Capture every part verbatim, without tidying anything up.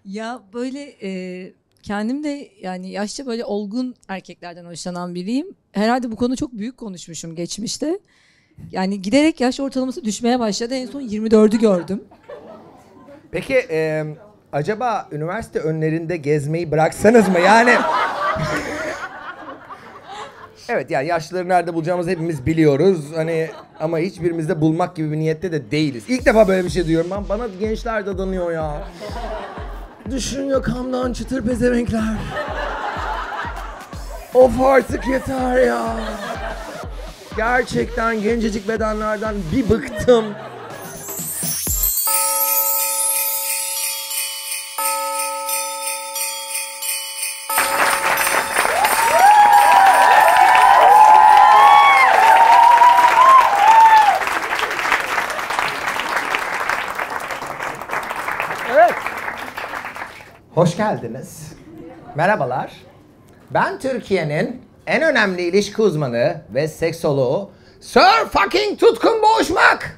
Ya böyle e, kendim de yani yaşça böyle olgun erkeklerden hoşlanan biriyim. Herhalde bu konu çok büyük konuşmuşum geçmişte. Yani giderek yaş ortalaması düşmeye başladı. En son yirmi dördü gördüm. Peki e, acaba üniversite önlerinde gezmeyi bıraksanız mı? Yani... Evet, yani yaşlıları nerede bulacağımızı hepimiz biliyoruz. Hani ama hiçbirimiz de bulmak gibi bir niyette de değiliz. İlk defa böyle bir şey duyuyorum ben. Bana gençler dadanıyor ya. Düşün yakamdan çıtır pezevenkler. Of artık yeter ya. Gerçekten gencecik bedenlerden bir bıktım. Evet. Hoş geldiniz. Merhabalar. Ben Türkiye'nin en önemli ilişki uzmanı ve seksoloğu Sir fucking Tutkun Boğuşmak.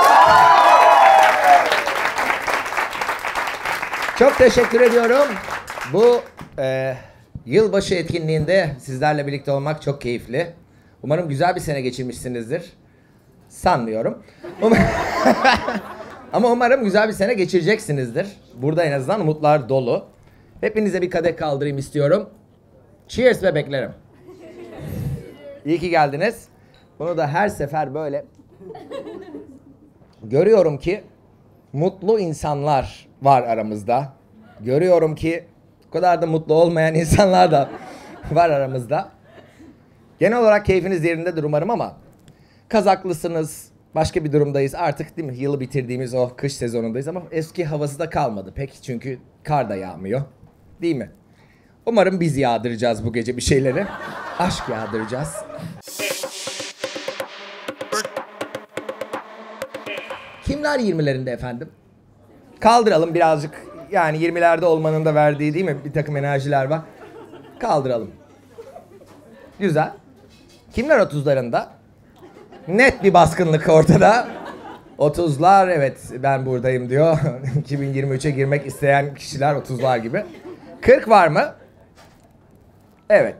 Çok teşekkür ediyorum. Bu e, yılbaşı etkinliğinde sizlerle birlikte olmak çok keyifli. Umarım güzel bir sene geçirmişsinizdir. Sanmıyorum. Um Ama umarım güzel bir sene geçireceksinizdir. Burada en azından umutlar dolu. Hepinize bir kadeh kaldırayım istiyorum. Cheers bebeklerim. İyi ki geldiniz. Bunu da her sefer böyle görüyorum ki mutlu insanlar var aramızda. Görüyorum ki o kadar da mutlu olmayan insanlar da var aramızda. Genel olarak keyfiniz yerindedir umarım ama kazaklısınız, başka bir durumdayız. Artık değil mi? Yılı bitirdiğimiz o kış sezonundayız ama eski havası da kalmadı pek çünkü kar da yağmıyor. Değil mi? Umarım biz yağdıracağız bu gece bir şeyleri. Aşk yağdıracağız. Kimler yirmilerinde efendim? Kaldıralım birazcık. Yani yirmilerde olmanın da verdiği değil mi? Bir takım enerjiler var. Kaldıralım. Güzel. Kimler otuzlarında? Net bir baskınlık ortada. otuzlar evet ben buradayım diyor. iki bin yirmi üçe girmek isteyen kişiler otuzlar gibi. kırk var mı? Evet.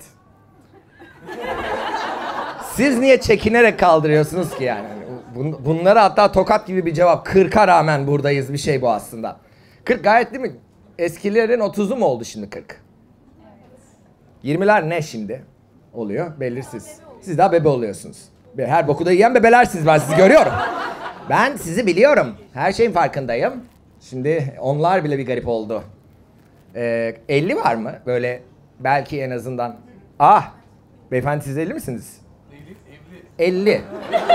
Siz niye çekinerek kaldırıyorsunuz ki yani? Bun bunlara hatta tokat gibi bir cevap. kırka rağmen buradayız bir şey bu aslında. kırk gayet değil mi? Eskilerin otuzu mu oldu şimdi kırk? yirmiler ne şimdi? Oluyor belirsiz. Siz daha bebe oluyorsunuz. Her boku da yiyen bebeler siz, ben sizi görüyorum. Ben sizi biliyorum. Her şeyin farkındayım. Şimdi onlar bile bir garip oldu. Ee, elli var mı? Böyle belki en azından. Ah! Beyefendi siz elli misiniz? elli.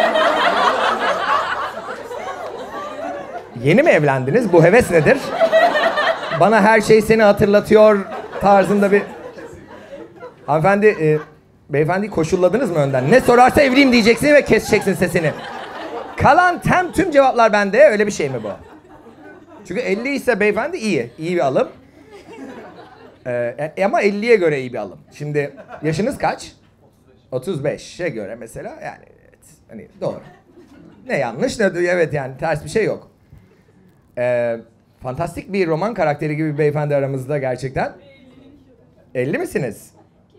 Yeni mi evlendiniz? Bu heves nedir? Bana her şey seni hatırlatıyor tarzında bir... Hanımefendi, e, beyefendiyi koşulladınız mı önden? Ne sorarsa evliyim diyeceksin ve keseceksin sesini. Kalan tem tüm cevaplar bende. Öyle bir şey mi bu? Çünkü elli ise beyefendi iyi. İyi bir alım. Ee, ama elliye göre iyi bir alım. Şimdi yaşınız kaç? otuz beşe göre mesela yani evet, hani doğru. Ne yanlış ne evet yani ters bir şey yok. Ee, fantastik bir roman karakteri gibi bir beyefendi aramızda gerçekten. elli misiniz?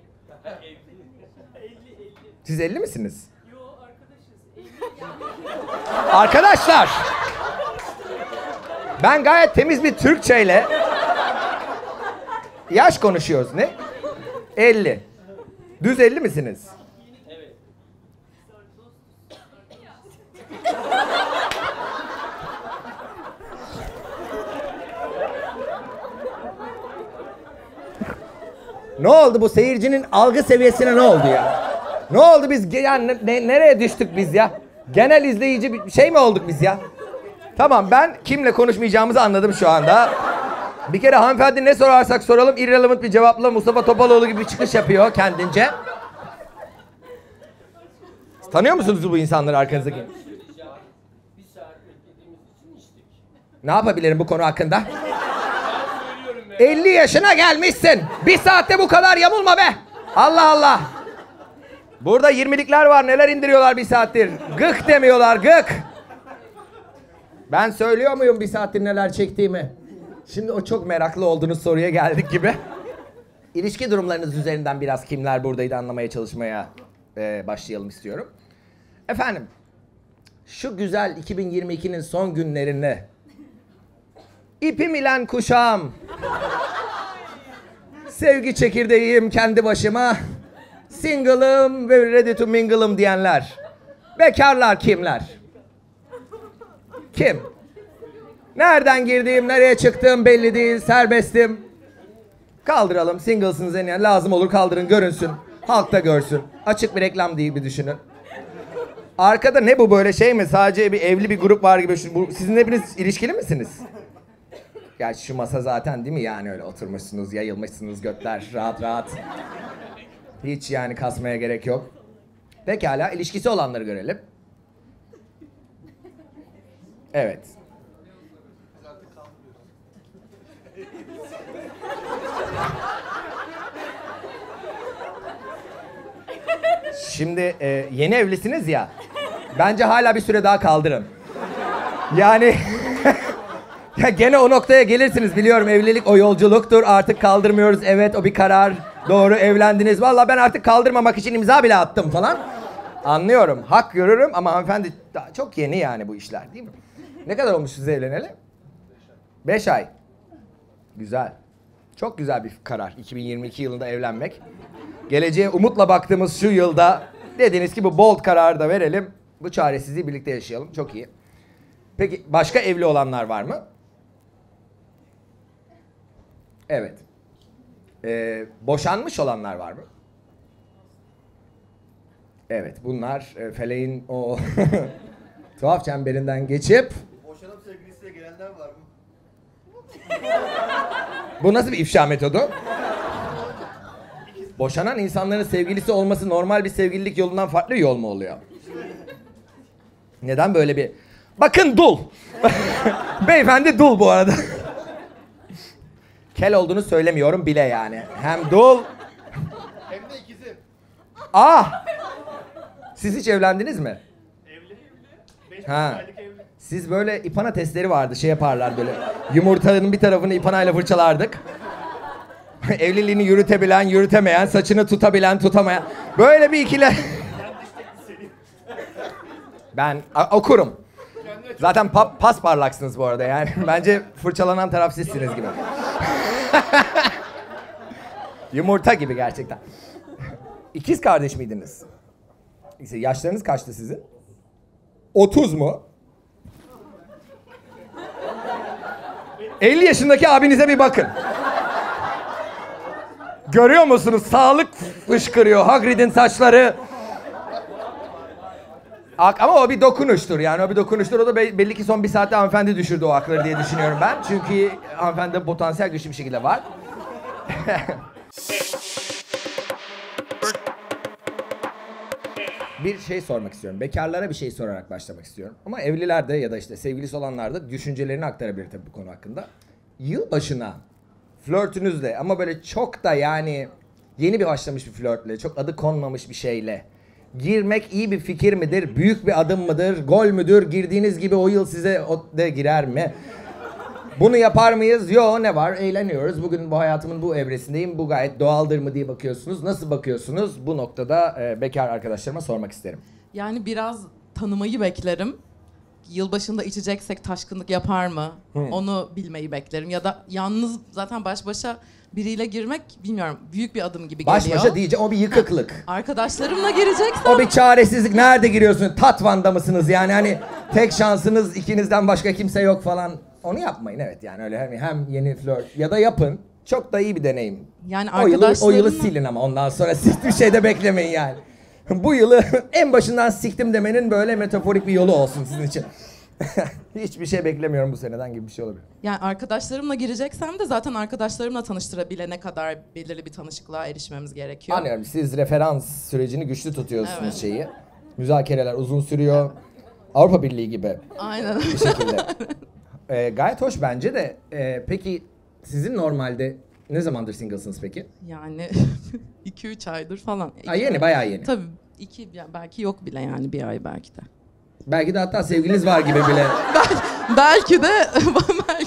Siz elli misiniz? Yok arkadaşız. Arkadaşlar! Ben gayet temiz bir Türkçeyle yaş konuşuyoruz. Ne? elli. Düz elli misiniz? Evet. Ne oldu bu seyircinin algı seviyesine ne oldu ya? Ne oldu biz yani ne, nereye düştük biz ya? Genel izleyici bir şey mi olduk biz ya? Tamam ben kimle konuşmayacağımızı anladım şu anda. Bir kere hanımefendi ne sorarsak soralım irrelevant bir cevapla Mustafa Topaloğlu gibi bir çıkış yapıyor kendince. Tanıyor musunuz bu insanları arkanızdaki? Ne yapabilirim bu konu hakkında? elli yaşına gelmişsin. Bir saatte bu kadar yamulma be. Allah Allah. Burada yirmilikler var neler indiriyorlar bir saattir. Gık demiyorlar gık. Ben söylüyor muyum bir saattir neler çektiğimi? Şimdi o çok meraklı olduğunuz soruya geldik gibi. İlişki durumlarınız üzerinden biraz kimler buradaydı anlamaya çalışmaya e, başlayalım istiyorum. Efendim, şu güzel iki bin yirmi ikinin son günlerini ipim ilen kuşağım, sevgi çekirdeğim kendi başıma, single'ım ve ready to mingle'ım diyenler, bekarlar kimler? Kim? Nereden girdiğim, nereye çıktığım belli değil, serbestim. Kaldıralım, singlesınız en yani lazım olur kaldırın, görünsün. Halk da görsün. Açık bir reklam değil bir düşünün. Arkada ne bu böyle şey mi? Sadece bir evli bir grup var gibi. Şu, bu, sizin hepiniz ilişkili misiniz? Gerçi şu masa zaten değil mi yani öyle oturmuşsunuz, yayılmışsınız götler rahat rahat. Hiç yani kasmaya gerek yok. Pekala, ilişkisi olanları görelim. Evet. Şimdi e, yeni evlisiniz ya. Bence hala bir süre daha kaldırın. Yani ya gene o noktaya gelirsiniz biliyorum, evlilik o yolculuktur. Artık kaldırmıyoruz. Evet, o bir karar. Doğru, evlendiniz. Vallahi ben artık kaldırmamak için imza bile attım falan. Anlıyorum. Hak görürüm ama hanımefendi daha çok yeni yani bu işler değil mi? Ne kadar olmuş siz evleneli? Beş ay. Güzel. Çok güzel bir karar. iki bin yirmi iki yılında evlenmek. Geleceğe umutla baktığımız şu yılda dediniz ki bu bold kararı da verelim. Bu çaresizliği birlikte yaşayalım. Çok iyi. Peki başka evli olanlar var mı? Evet. Ee, boşanmış olanlar var mı? Evet. Bunlar e, feleğin o tuhaf çemberinden geçip... Boşanıp sevgilisiyle gelenler var mı? Bu nasıl bir ifşa metodu? Boşanan insanların sevgilisi olması normal bir sevgililik yolundan farklı bir yol mu oluyor? Neden böyle bir... Bakın dul! Beyefendi dul bu arada. Kel olduğunu söylemiyorum bile yani. Hem dul... Hem de ikizi. Ah! Siz hiç evlendiniz mi? Evli. Beş Ha. aylık evli. Siz böyle ipana testleri vardı, şey yaparlar böyle. Yumurtanın bir tarafını ipanayla fırçalardık. Evliliğini yürütebilen, yürütemeyen, saçını tutabilen, tutamayan. Böyle bir ikili. Ben a- okurum. Zaten pa- pas parlaksınız bu arada yani. Bence fırçalanan taraf sizsiniz gibi. Yumurta gibi gerçekten. İkiz kardeş miydiniz? İşte yaşlarınız kaçtı sizin? otuz mu? elli yaşındaki abinize bir bakın. Görüyor musunuz? Sağlık fışkırıyor. Hagrid'in saçları. Ak- Ama o bir dokunuştur yani, o bir dokunuştur. O da be- belli ki son bir saatte hanımefendi düşürdü o akları diye düşünüyorum ben. Çünkü hanımefendide potansiyel güçlü bir şekilde var. Bir şey sormak istiyorum. Bekarlara bir şey sorarak başlamak istiyorum. Ama evliler de ya da işte sevgilisi olanlar da düşüncelerini aktarabilir tabii bu konu hakkında. Yılbaşına flörtünüzle ama böyle çok da yani yeni bir başlamış bir flörtle, çok adı konmamış bir şeyle girmek iyi bir fikir midir? Büyük bir adım mıdır? Gol müdür? Girdiğiniz gibi o yıl size o de girer mi? Bunu yapar mıyız? Yo, ne var? Eğleniyoruz. Bugün bu hayatımın bu evresindeyim. Bu gayet doğaldır mı diye bakıyorsunuz. Nasıl bakıyorsunuz? Bu noktada e, bekar arkadaşlarıma sormak isterim. Yani biraz tanımayı beklerim. Yılbaşında içeceksek taşkınlık yapar mı? Hmm. Onu bilmeyi beklerim. Ya da yalnız zaten baş başa biriyle girmek bilmiyorum büyük bir adım gibi Baş geliyor. başa diyeceğim, o bir yıkıklık. Arkadaşlarımla gireceksem O bir çaresizlik. Nerede giriyorsunuz? Tatvan'da mısınız? Yani hani tek şansınız ikinizden başka kimse yok falan. Onu yapmayın, evet yani öyle hem, hem yeni flört ya da yapın. Çok da iyi bir deneyim. yani O yılı, o yılı arkadaşlarımla silin ama ondan sonra siz bir şey de beklemeyin yani. Bu yılı en başından siktim demenin böyle metaforik bir yolu olsun sizin için. Hiçbir şey beklemiyorum bu seneden gibi bir şey olabilir. yani arkadaşlarımla gireceksem de zaten arkadaşlarımla tanıştırabilene kadar belirli bir tanışıklığa erişmemiz gerekiyor. Anlıyorum, siz referans sürecini güçlü tutuyorsunuz Evet. şeyi. Müzakereler uzun sürüyor. Avrupa Birliği gibi Aynen. bir şekilde. Ee, gayet hoş bence de. Ee, peki sizin normalde ne zamandır singlesınız peki? Yani iki üç aydır falan. Ha, yeni, bayağı yeni. Tabii iki ya belki yok bile yani bir ay belki de. Belki de hatta sevgiliniz var gibi bile. Belki de belki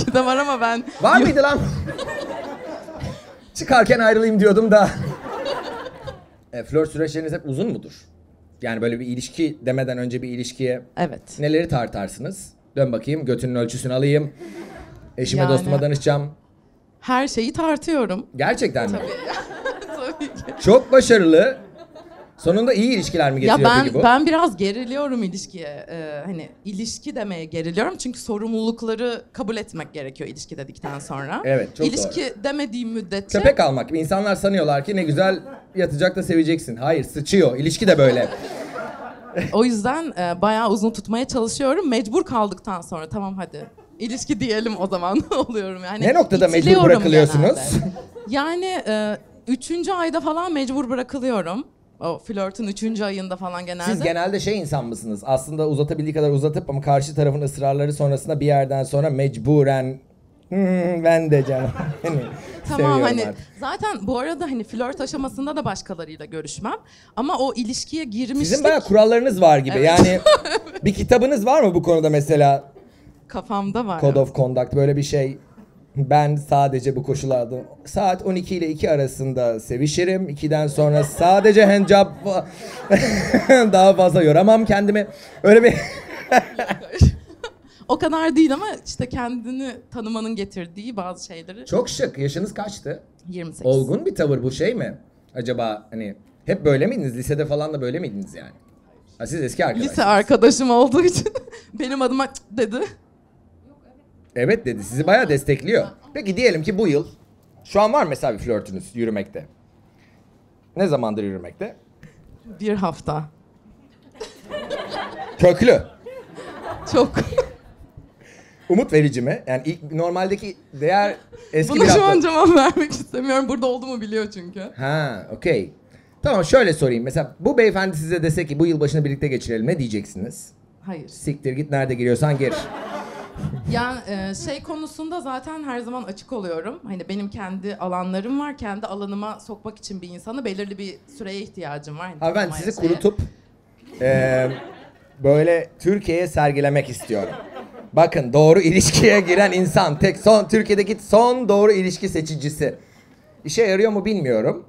ki de var ama ben... Var mıydı lan? Çıkarken ayrılayım diyordum da. E, flört süreçleriniz hep uzun mudur? Yani böyle bir ilişki demeden önce bir ilişkiye Evet. neleri tartarsınız? Dön bakayım, götünün ölçüsünü alayım. Eşime, Yani- dostuma danışacağım. Her şeyi tartıyorum. Gerçekten mi? Tabii ki. Çok başarılı. Sonunda iyi ilişkiler mi Ya getiriyor ben peki bu? ben biraz geriliyorum ilişkiye. Ee, hani ilişki demeye geriliyorum çünkü sorumlulukları kabul etmek gerekiyor ilişki dedikten sonra. Evet, çok İlişki demediğim müddetçe Köpek almak gibi. İnsanlar sanıyorlar ki ne güzel yatacak da seveceksin. Hayır, sıçıyor. İlişki de böyle. o yüzden e, bayağı uzun tutmaya çalışıyorum. Mecbur kaldıktan sonra tamam hadi ilişki diyelim o zaman oluyorum yani. Ne noktada mecbur İtiliyorum bırakılıyorsunuz? genelde. Yani e, üçüncü ayda falan mecbur bırakılıyorum. O flörtün üçüncü ayında falan genelde. Siz genelde şey insan mısınız? Aslında uzatabildiği kadar uzatıp ama karşı tarafın ısrarları sonrasında bir yerden sonra mecburen "Hmm, ben de canım. Hani Tamam seviyorum hani artık." zaten bu arada hani flört aşamasında da başkalarıyla görüşmem. Ama o ilişkiye girmiştik. Sizin bayağı kurallarınız var gibi. Evet. Yani bir kitabınız var mı bu konuda mesela? Kafamda var. Code of Conduct böyle bir şey. Ben sadece bu koşullarda saat on iki ile iki arasında sevişirim. ikiden sonra sadece handjob daha fazla yoramam kendimi. Öyle bir O kadar değil ama işte kendini tanımanın getirdiği bazı şeyleri. çok şık. Yaşınız kaçtı? yirmi sekiz. Olgun bir tavır bu şey mi? Acaba hani hep böyle miydiniz? Lisede falan da böyle miydiniz yani? Ha, siz eski arkadaşsınız. Lise arkadaşım olduğu için benim adıma "Cık" dedi. Evet dedi. Sizi bayağı destekliyor. Peki diyelim ki bu yıl şu an var mı mesela bir flörtünüz yürümekte? Ne zamandır yürümekte? Bir hafta. Köklü. Çok. Umut verici mi? Yani ilk normaldeki değer eski Buna bir şu hafta. an cevap vermek istemiyorum. Burada olduğumu biliyor çünkü. Ha, okey. Tamam şöyle sorayım. Mesela bu beyefendi size dese ki bu yılbaşını birlikte geçirelim. Ne diyeceksiniz? Hayır. Siktir git nerede giriyorsan gir. Yani e, şey konusunda zaten her zaman açık oluyorum. Hani benim kendi alanlarım var. Kendi alanıma sokmak için bir insanı belirli bir süreye ihtiyacım var. Hani Abi ben tanımaya, sizi şeye. kurutup eee, böyle Türkiye'ye sergilemek istiyorum. Bakın doğru ilişkiye giren insan. Tek son Türkiye'deki son doğru ilişki seçicisi. İşe yarıyor mu bilmiyorum.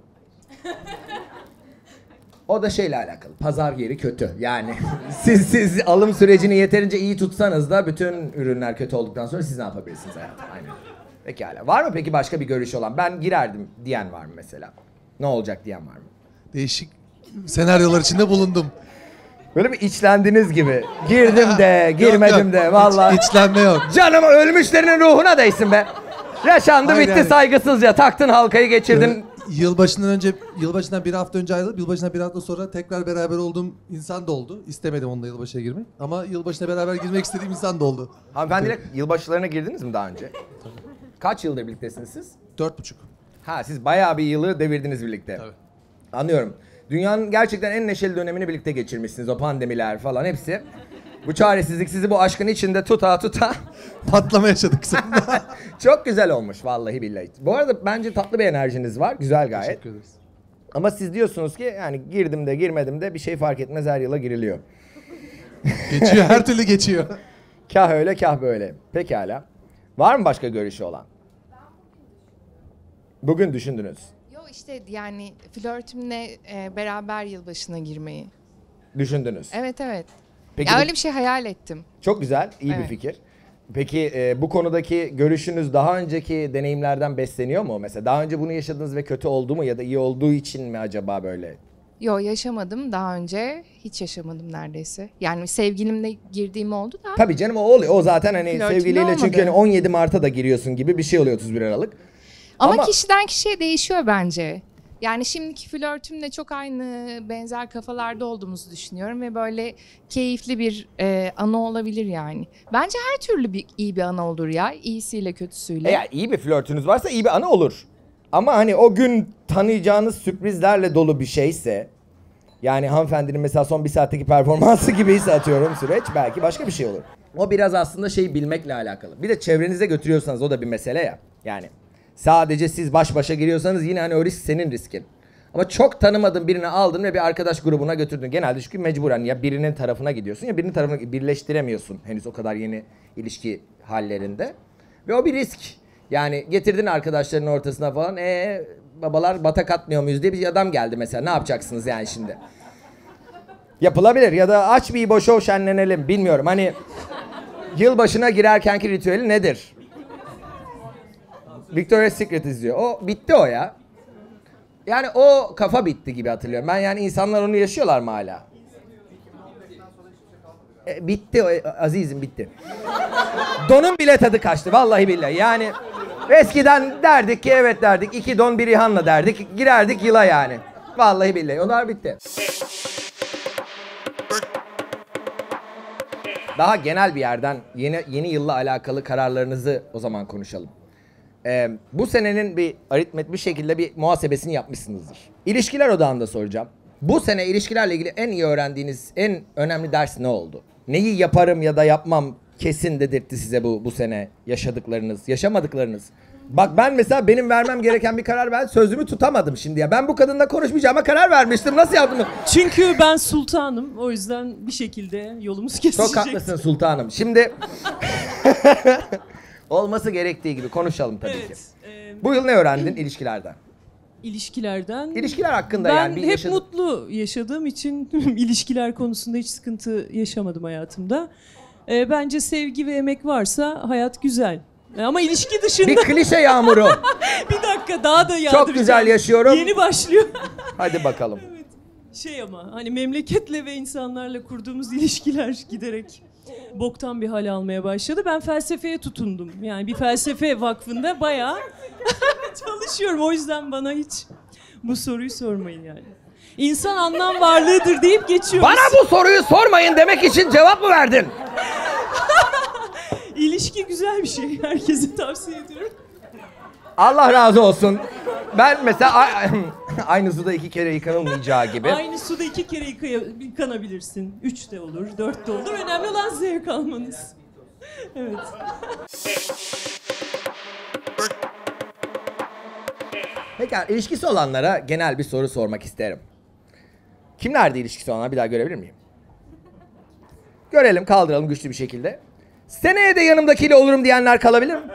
O da şeyle alakalı. Pazar yeri kötü. Yani siz siz alım sürecini yeterince iyi tutsanız da bütün ürünler kötü olduktan sonra siz ne yapabilirsiniz hayatım? Aynen. Pekala. Var mı peki başka bir görüş olan? Ben girerdim diyen var mı mesela? Ne olacak diyen var mı? Değişik senaryolar içinde bulundum. Böyle bir içlendiniz gibi. Girdim de, girmedim Yok, yok. de vallahi. İç, içlenme yok. Canım ölmüşlerinin ruhuna değsin be. Yaşandı Aynen. bitti saygısızca. Taktın halkayı geçirdin. Ee, Yılbaşından önce, yılbaşından bir hafta önce ayrılıp yılbaşından bir hafta sonra tekrar beraber olduğum insan da oldu. İstemedim onunla yılbaşına girmek. Ama yılbaşına beraber girmek istediğim insan da oldu. Hanımefendiyle yılbaşılarına girdiniz mi daha önce? Kaç yıldır birliktesiniz siz? Dört buçuk. Ha siz bayağı bir yılı devirdiniz birlikte. Tabii. Anlıyorum. Dünyanın gerçekten en neşeli dönemini birlikte geçirmişsiniz. O pandemiler falan hepsi. Bu çaresizlik sizi bu aşkın içinde tuta tuta. Patlama yaşadık sonunda. Çok güzel olmuş vallahi billahi. Bu arada bence tatlı bir enerjiniz var. Güzel gayet. Teşekkür ederiz. Ama siz diyorsunuz ki yani girdim de girmedim de bir şey fark etmez her yıla giriliyor. Geçiyor, her türlü geçiyor. Kah öyle kah böyle. Pekala. Var mı başka görüşü olan? Bugün düşündünüz. Yo işte yani flörtümle e, beraber yılbaşına girmeyi. Düşündünüz. Evet evet. Peki ya bu- öyle bir şey hayal ettim. Çok güzel, iyi bir Evet. fikir. Peki e, bu konudaki görüşünüz daha önceki deneyimlerden besleniyor mu? Mesela daha önce bunu yaşadınız ve kötü oldu mu ya da iyi olduğu için mi acaba böyle? Yo yaşamadım daha önce. Hiç yaşamadım neredeyse. Yani sevgilimle girdiğim oldu da. Tabii canım o oluyor. O zaten hani Flörtümde sevgiliyle çünkü olmadı. hani on yedi Mart'a da giriyorsun gibi bir şey oluyor otuz bir Aralık. Ama, ama- kişiden kişiye değişiyor bence. Yani şimdiki flörtümle çok aynı benzer kafalarda olduğumuzu düşünüyorum ve böyle keyifli bir e, anı olabilir yani. Bence her türlü bir iyi bir anı olur ya. İyisiyle kötüsüyle. Eğer iyi bir flörtünüz varsa iyi bir anı olur. Ama hani o gün tanıyacağınız sürprizlerle dolu bir şeyse... Yani hanımefendinin mesela son bir saatteki performansı gibiyse atıyorum süreç belki başka bir şey olur. O biraz aslında şeyi bilmekle alakalı. Bir de çevrenize götürüyorsanız o da bir mesele ya. Yani sadece siz baş başa giriyorsanız yine hani o risk senin riskin. Ama çok tanımadığın birini aldın ve bir arkadaş grubuna götürdün. Genelde çünkü mecburen ya birinin tarafına gidiyorsun ya birinin tarafına birleştiremiyorsun henüz o kadar yeni ilişki hallerinde. Ve o bir risk. Yani getirdin arkadaşların ortasına falan. Ee babalar batak atmıyor muyuz diye bir adam geldi mesela. Ne yapacaksınız yani şimdi? Yapılabilir ya da aç bir İbo Show şenlenelim. Bilmiyorum hani yılbaşına girerkenki ritüeli nedir? Victoria's Secret izliyor. O bitti o ya. Yani o kafa bitti gibi hatırlıyorum. Ben yani insanlar onu yaşıyorlar mı hala? E, bitti o azizim bitti. Donun bile tadı kaçtı vallahi billahi. Yani eskiden derdik ki evet derdik. iki don bir İHA'nla derdik. Girerdik yıla yani. Vallahi billahi onlar bitti. Daha genel bir yerden yeni yeni yılla alakalı kararlarınızı o zaman konuşalım. Ee, bu senenin bir aritmet bir şekilde bir muhasebesini yapmışsınızdır. İlişkiler odağında soracağım. Bu sene ilişkilerle ilgili en iyi öğrendiğiniz en önemli ders ne oldu? Neyi yaparım ya da yapmam kesin dedirtti size bu bu sene yaşadıklarınız, yaşamadıklarınız? Bak ben mesela benim vermem gereken bir karar ben sözümü tutamadım şimdi ya. Ben bu kadınla konuşmayacağıma karar vermiştim. Nasıl yaptım? Çünkü ben sultanım. O yüzden bir şekilde yolumuz kesişecek. Çok haklısın sultanım. Şimdi olması gerektiği gibi konuşalım tabii Evet, ki. e, Bu yıl ne öğrendin ilişkilerden? ilişkilerden. İlişkiler hakkında ben yani bir hep yaşadın. mutlu yaşadığım için ilişkiler konusunda hiç sıkıntı yaşamadım hayatımda. E, bence sevgi ve emek varsa hayat güzel. E, ama ilişki dışında Bir klişe yağmuru. bir dakika daha da yağdıracağım. Çok güzel yaşıyorum. Yeni başlıyor. Hadi bakalım. Şey ama hani memleketle ve insanlarla kurduğumuz ilişkiler giderek boktan bir hal almaya başladı. Ben felsefeye tutundum. Yani bir felsefe vakfında bayağı çalışıyorum. O yüzden bana hiç bu soruyu sormayın yani. İnsan anlam varlığıdır deyip geçiyoruz. Bana bu soruyu sormayın demek için cevap mı verdin? İlişki güzel bir şey. Herkese tavsiye ediyorum. Allah razı olsun. Ben mesela a- aynı suda iki kere yıkanılmayacağı gibi. Aynı suda iki kere yıkaya- yıkanabilirsin. Üç de olur, dört de olur. Önemli olan zevk almanız. Evet. Pekala ilişkisi olanlara genel bir soru sormak isterim. Kimlerdi ilişkisi olanlar bir daha görebilir miyim? Görelim kaldıralım güçlü bir şekilde. Seneye de yanımdakiyle olurum diyenler kalabilir mi?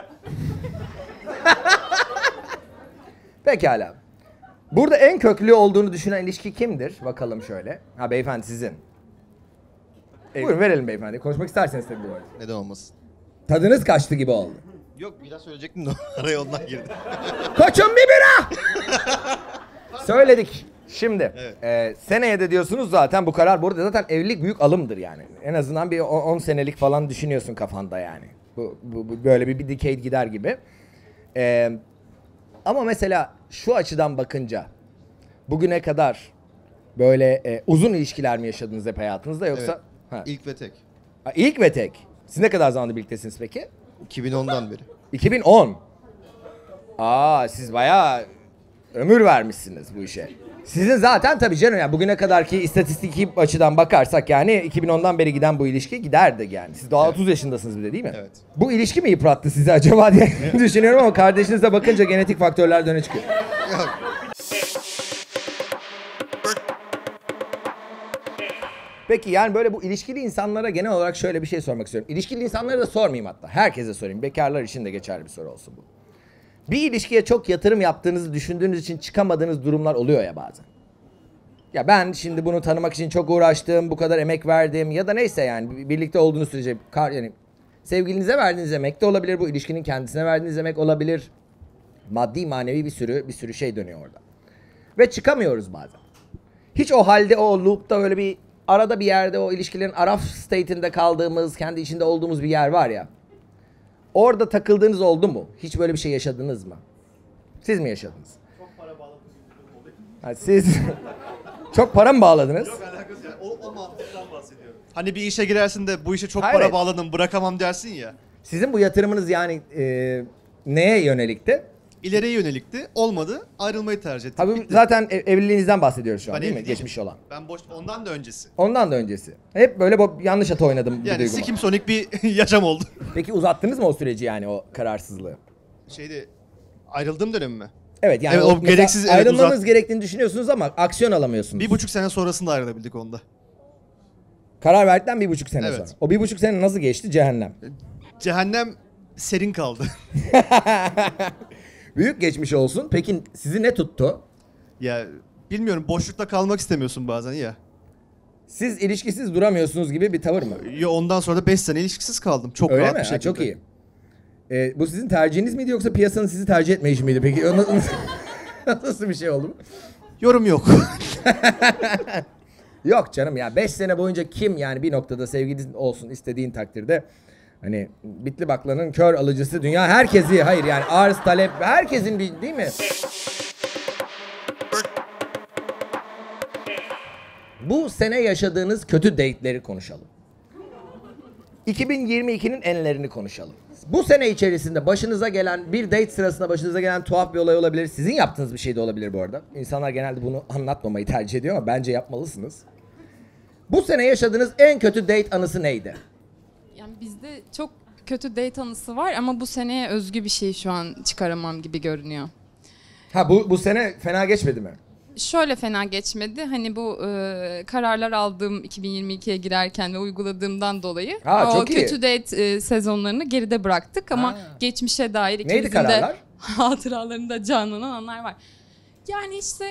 Pekala. Burada en köklü olduğunu düşünen ilişki kimdir? Bakalım şöyle. Ha beyefendi sizin. E, buyurun verelim beyefendi. Konuşmak isterseniz tabii bu arada. Neden olmasın? Tadınız kaçtı gibi oldu. Yok bir daha söyleyecektim de araya ondan girdi. Koçum bir bira! Söyledik. Şimdi Evet. e, seneye de diyorsunuz zaten bu karar burada zaten evlilik büyük alımdır yani. En azından bir on senelik falan düşünüyorsun kafanda yani. Bu, bu, bu böyle bir, bir decade gider gibi. E, ama mesela şu açıdan bakınca bugüne kadar böyle e, uzun ilişkiler mi yaşadınız hep hayatınızda yoksa? Evet. Ha. İlk ve tek. Ha, ilk ve tek. Siz ne kadar zamandır birliktesiniz peki? iki bin ondan beri. iki bin on. Aa siz bayağı ömür vermişsiniz bu işe. Sizin zaten tabii canım yani bugüne kadarki istatistik açıdan bakarsak yani iki bin ondan beri giden bu ilişki giderdi yani. Siz daha otuz yaşındasınız bir de değil mi? Evet. Bu ilişki mi yıprattı sizi acaba diye düşünüyorum ama kardeşinize bakınca genetik faktörler de öne çıkıyor. Peki yani böyle bu ilişkili insanlara genel olarak şöyle bir şey sormak istiyorum. İlişkili insanlara da sormayayım hatta. Herkese sorayım. Bekarlar için de geçerli bir soru olsun bu. Bir ilişkiye çok yatırım yaptığınızı düşündüğünüz için çıkamadığınız durumlar oluyor ya bazen. Ya ben şimdi bunu tanımak için çok uğraştım, bu kadar emek verdim ya da neyse yani birlikte olduğunuz sürece kar, yani sevgilinize verdiğiniz emek de olabilir, bu ilişkinin kendisine verdiğiniz emek olabilir. Maddi manevi bir sürü bir sürü şey dönüyor orada. Ve çıkamıyoruz bazen. Hiç o halde o loop'ta öyle bir arada bir yerde o ilişkilerin araf state'inde kaldığımız, kendi içinde olduğumuz bir yer var ya. Orada takıldığınız oldu mu? Hiç böyle bir şey yaşadınız mı? Siz mi yaşadınız? Çok para bağladınız. Siz çok para mı bağladınız? Yok alakası yok. O, o mantıktan bahsediyorum. Hani bir işe girersin de bu işe çok Ha, para evet. bağladım bırakamam dersin ya. Sizin bu yatırımınız yani e, neye yönelikti? İleriye yönelikti. Olmadı. Ayrılmayı tercih ettim. Tabii Bitti. zaten ev- evliliğinizden bahsediyoruz şu an Ben değil mi? evli değilim. Geçmiş olan. Ben boş ondan da öncesi. Ondan da öncesi. Hep böyle bu, yanlış ata oynadım bu Yani duygumu. sikimsonik bir yaşam oldu. Peki uzattınız mı o süreci yani o kararsızlığı? Şeyde ayrıldığım dönem mi? Evet yani Evet, o o mesela gereksiz, evet, ayrılmanız uzat- gerektiğini düşünüyorsunuz ama aksiyon alamıyorsunuz. Bir buçuk sene sonrasında ayrılabildik onda. Karar verdikten bir buçuk sene Evet. sonra. O bir buçuk sene nasıl geçti? Cehennem. Cehennem serin kaldı. Büyük geçmiş olsun. Peki sizi ne tuttu? Ya bilmiyorum, boşlukta kalmak istemiyorsun bazen ya. Siz ilişkisiz duramıyorsunuz gibi bir tavır mı? Ya ondan sonra da beş sene ilişkisiz kaldım. Çok Öyle rahat mi? bir Ha, şekilde. çok iyi. Ee, bu sizin tercihiniz miydi yoksa piyasanın sizi tercih etmeyişi miydi? Peki o nasıl, nasıl bir şey oldu? Yorum yok. Yok canım ya, beş sene boyunca kim yani bir noktada sevgilin olsun istediğin takdirde hani bitli baklanın kör alıcısı dünya herkesi, hayır yani arz talep herkesin bir, değil mi? Bu sene yaşadığınız kötü date'leri konuşalım. iki bin yirmi ikinin enlerini konuşalım. Bu sene içerisinde başınıza gelen bir date sırasında başınıza gelen tuhaf bir olay olabilir. Sizin yaptığınız bir şey de olabilir bu arada. İnsanlar genelde bunu anlatmamayı tercih ediyor ama bence yapmalısınız. Bu sene yaşadığınız en kötü date anısı neydi? Yani bizde çok kötü date anısı var ama bu seneye özgü bir şey şu an çıkaramam gibi görünüyor. Ha bu bu sene fena geçmedi mi? Şöyle fena geçmedi. Hani bu e, kararlar aldığım iki bin yirmi ikiye girerken ve uyguladığımdan dolayı Ha, o çok iyi. kötü date e, sezonlarını geride bıraktık ama Ha. geçmişe dair Neydi ikimizin de kararlar? hatıralarında canlanan anlar var. Yani işte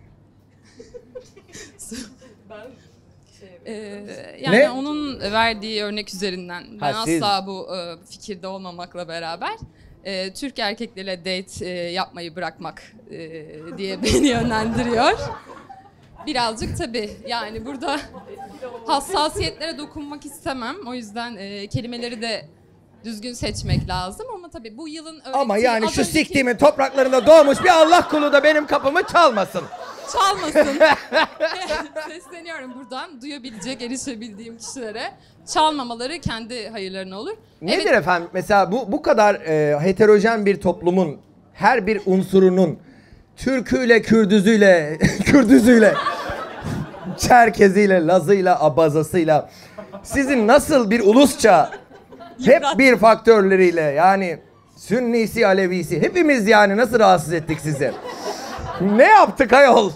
Ee, yani Ne? onun verdiği örnek üzerinden ben Ha, siz- asla bu e, fikirde olmamakla beraber e, Türk erkekleriyle date e, yapmayı bırakmak e, diye beni yönlendiriyor. Birazcık tabii yani burada hassasiyetlere dokunmak istemem. O yüzden e, kelimeleri de düzgün seçmek lazım ama tabii bu yılın öğrettiği... Ama yani az şu önceki- siktiğimin topraklarında doğmuş bir Allah kulu da benim kapımı çalmasın. Çalmasın. Sesleniyorum buradan duyabilecek, erişebildiğim kişilere. Çalmamaları kendi hayırlarına olur. Nedir Evet, efendim? Mesela bu bu kadar e, heterojen bir toplumun her bir unsurunun Türküyle, Kürdüzüyle, Kürdüzüyle, Çerkeziyle, Lazıyla, Abazasıyla sizin nasıl bir ulusça hep bir faktörleriyle yani Sünnisi, Alevisi hepimiz yani nasıl rahatsız ettik sizi? Ne yaptık ayol?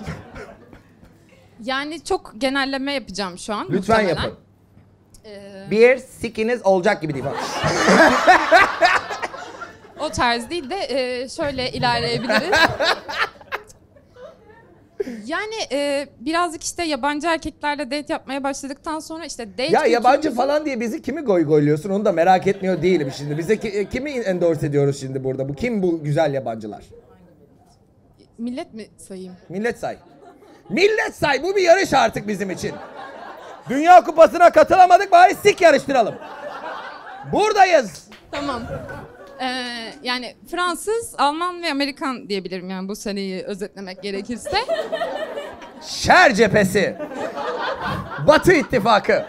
yani çok genelleme yapacağım şu an. Lütfen muhtemelen. yapın. Ee, Bir sikiniz olacak gibi değil mi? o tarz değil de e, şöyle ilerleyebiliriz. Yani e, birazcık işte yabancı erkeklerle date yapmaya başladıktan sonra işte date Ya yabancı kültürümüzün- falan diye bizi kimi goy goyluyorsun onu da merak etmiyor değilim şimdi. Bize ki- kimi endorse ediyoruz şimdi burada? Bu kim bu güzel yabancılar? Millet mi sayayım? Millet say. Millet say, bu bir yarış artık bizim için. Dünya Kupası'na katılamadık, bari sik yarıştıralım. Buradayız. Tamam. Ee, yani Fransız, Alman ve Amerikan diyebilirim yani bu seneyi özetlemek gerekirse. Şer cephesi. Batı ittifakı.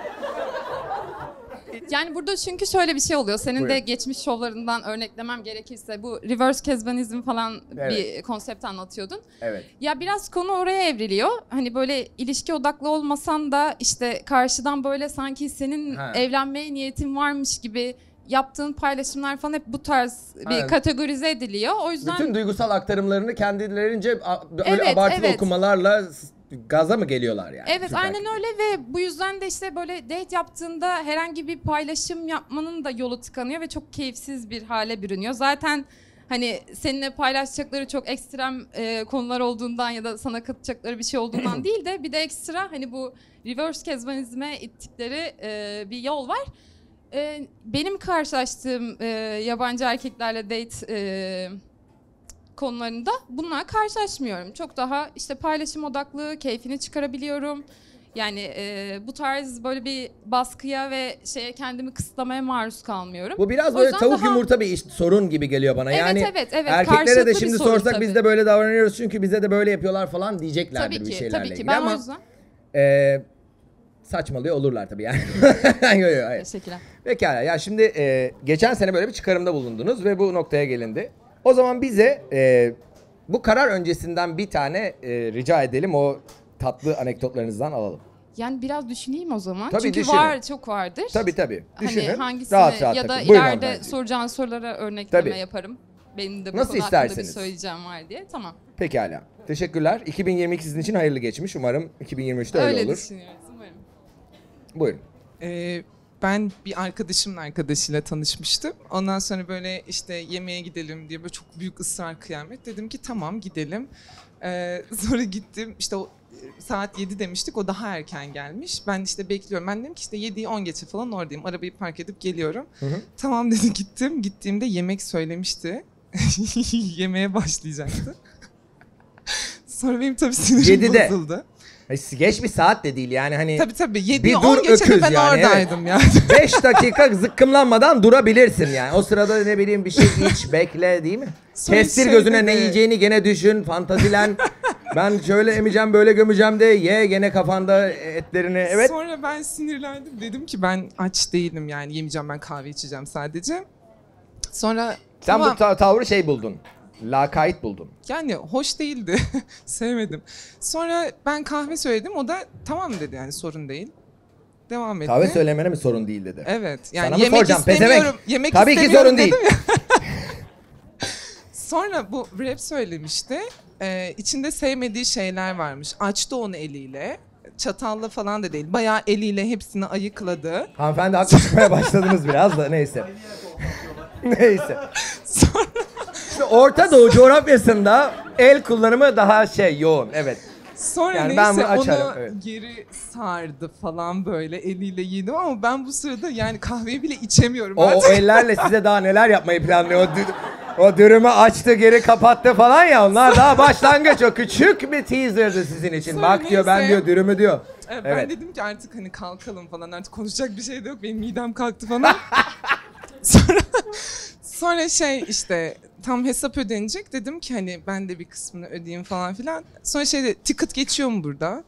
Yani burada çünkü şöyle bir şey oluyor. Senin Buyurun. de geçmiş şovlarından örneklemem gerekirse bu reverse kezbanizm falan Evet. bir konsept anlatıyordun. Evet. Ya biraz konu oraya evriliyor. Hani böyle ilişki odaklı olmasan da işte karşıdan böyle sanki senin Ha. evlenmeye niyetin varmış gibi yaptığın paylaşımlar falan hep bu tarz bir Evet. kategorize ediliyor. O yüzden Bütün duygusal aktarımlarını kendilerince a- öyle Evet, abartılı evet. okumalarla s- gaza mı geliyorlar yani? evet Türk aynen erkekleri? öyle ve bu yüzden de işte böyle date yaptığında herhangi bir paylaşım yapmanın da yolu tıkanıyor ve çok keyifsiz bir hale bürünüyor. Zaten hani seninle paylaşacakları çok ekstrem e, konular olduğundan ya da sana katacakları bir şey olduğundan değil de bir de ekstra hani bu reverse kezbanizme ittikleri e, bir yol var. E, benim karşılaştığım e, yabancı erkeklerle date e, konularında bununla karşılaşmıyorum. Çok daha işte paylaşım odaklı, keyfini çıkarabiliyorum. Yani e, bu tarz böyle bir baskıya ve şeye kendimi kısıtlamaya maruz kalmıyorum. Bu biraz O böyle yüzden tavuk daha- yumurta bir iş, sorun gibi geliyor bana. Evet, yani evet, evet. erkeklere Karşılıklı de bir şimdi sorun sorsak tabii. biz de böyle davranıyoruz çünkü bize de böyle yapıyorlar falan diyeceklerdir Tabii bir ki, şeylerle tabii ki. ilgili Ben ama o yüzden... e, saçmalıyor olurlar tabii yani. Yo, yo, hayır. Teşekkürler. Pekala ya şimdi e, geçen sene böyle bir çıkarımda bulundunuz ve bu noktaya gelindi. O zaman bize e, bu karar öncesinden bir tane e, rica edelim, o tatlı anekdotlarınızdan alalım. Yani biraz düşüneyim o zaman. Tabii, Çünkü düşünün. var, çok vardır. Tabii tabii. Düşünün. Hani hangisini rahat rahat ya da takılın. Buyurun ileride hanımefendi. soracağın sorulara örnekleme Tabii. yaparım. Benim de bu Nasıl konu hakkında bir isterseniz. söyleyeceğim var diye. Tamam. Pekala. Teşekkürler. iki bin yirmi iki sizin için hayırlı geçmiş. Umarım iki bin yirmi üçte öyle, Öyle olur. düşünüyoruz umarım. Buyurun. Ee, ben bir arkadaşımın arkadaşıyla tanışmıştım. Ondan sonra böyle işte yemeğe gidelim diye böyle çok büyük ısrar kıyamet. Dedim ki tamam gidelim. Ee, sonra gittim işte o saat yedi demiştik, o daha erken gelmiş. Ben işte bekliyorum. Ben dedim ki işte yediyi on geçe falan oradayım. Arabayı park edip geliyorum. Hı hı. Tamam dedi, gittim. Gittiğimde yemek söylemişti. Yemeğe başlayacaktı. Sonra benim tabii sinirim yedide bozuldu. Geç bir saat de değil yani hani. Tabii tabii bir yediyi dur on geçe ben yani, oradaydım evet. yani. beş dakika zıkkımlanmadan durabilirsin yani. O sırada ne bileyim bir şey iç, bekle değil mi? Sonra Kestir şey gözüne dedi. ne yiyeceğini gene düşün, fantazilen. Ben şöyle emeceğim, böyle gömeceğim de ye gene kafanda etlerini. Evet. Sonra ben sinirlendim. Dedim ki ben aç değilim yani, yemeyeceğim, ben kahve içeceğim sadece. Sonra Sen tamam. bu ta- tavrı şey buldun. Lakayt buldun. Yani hoş değildi. Sevmedim. Sonra ben kahve söyledim. O da tamam dedi, yani sorun değil. Devam etti. Kahve söylemene mi sorun değil dedi. Evet. Yani Sana mı yemek soracağım? istemiyorum. Pezevenk. Yemek Tabii ki istemiyorum sorun değil. dedim ya. Sonra bu rap söylemişti. Ee, içinde sevmediği şeyler varmış. Açtı onu eliyle. Çatalla falan da değil. Bayağı eliyle hepsini ayıkladı. Hanımefendi haklı çıkmaya başladınız biraz da neyse. Neyse. Sonra... İşte Orta Doğu coğrafyasında el kullanımı daha şey yoğun. Evet. Sonra Yani neyse ben bunu açarım, onu evet. geri sardı falan, böyle eliyle yedim ama ben bu sırada yani kahveyi bile içemiyorum O, artık. o ellerle size daha neler yapmayı planlıyor. O, dü- o dürümü açtı, geri kapattı falan ya. Onlar daha başlangıç. O küçük bir teaser'dı sizin için. Sonra Bak diyor, ben neyse. diyor dürümü diyor. Evet, Evet. Ben dedim ki artık hani kalkalım falan, artık konuşacak bir şey de yok, benim midem kalktı falan. sonra sonra şey işte tam hesap ödenecek, dedim ki hani ben de bir kısmını ödeyeyim falan filan. Sonra şey de, ticket geçiyor mu burada?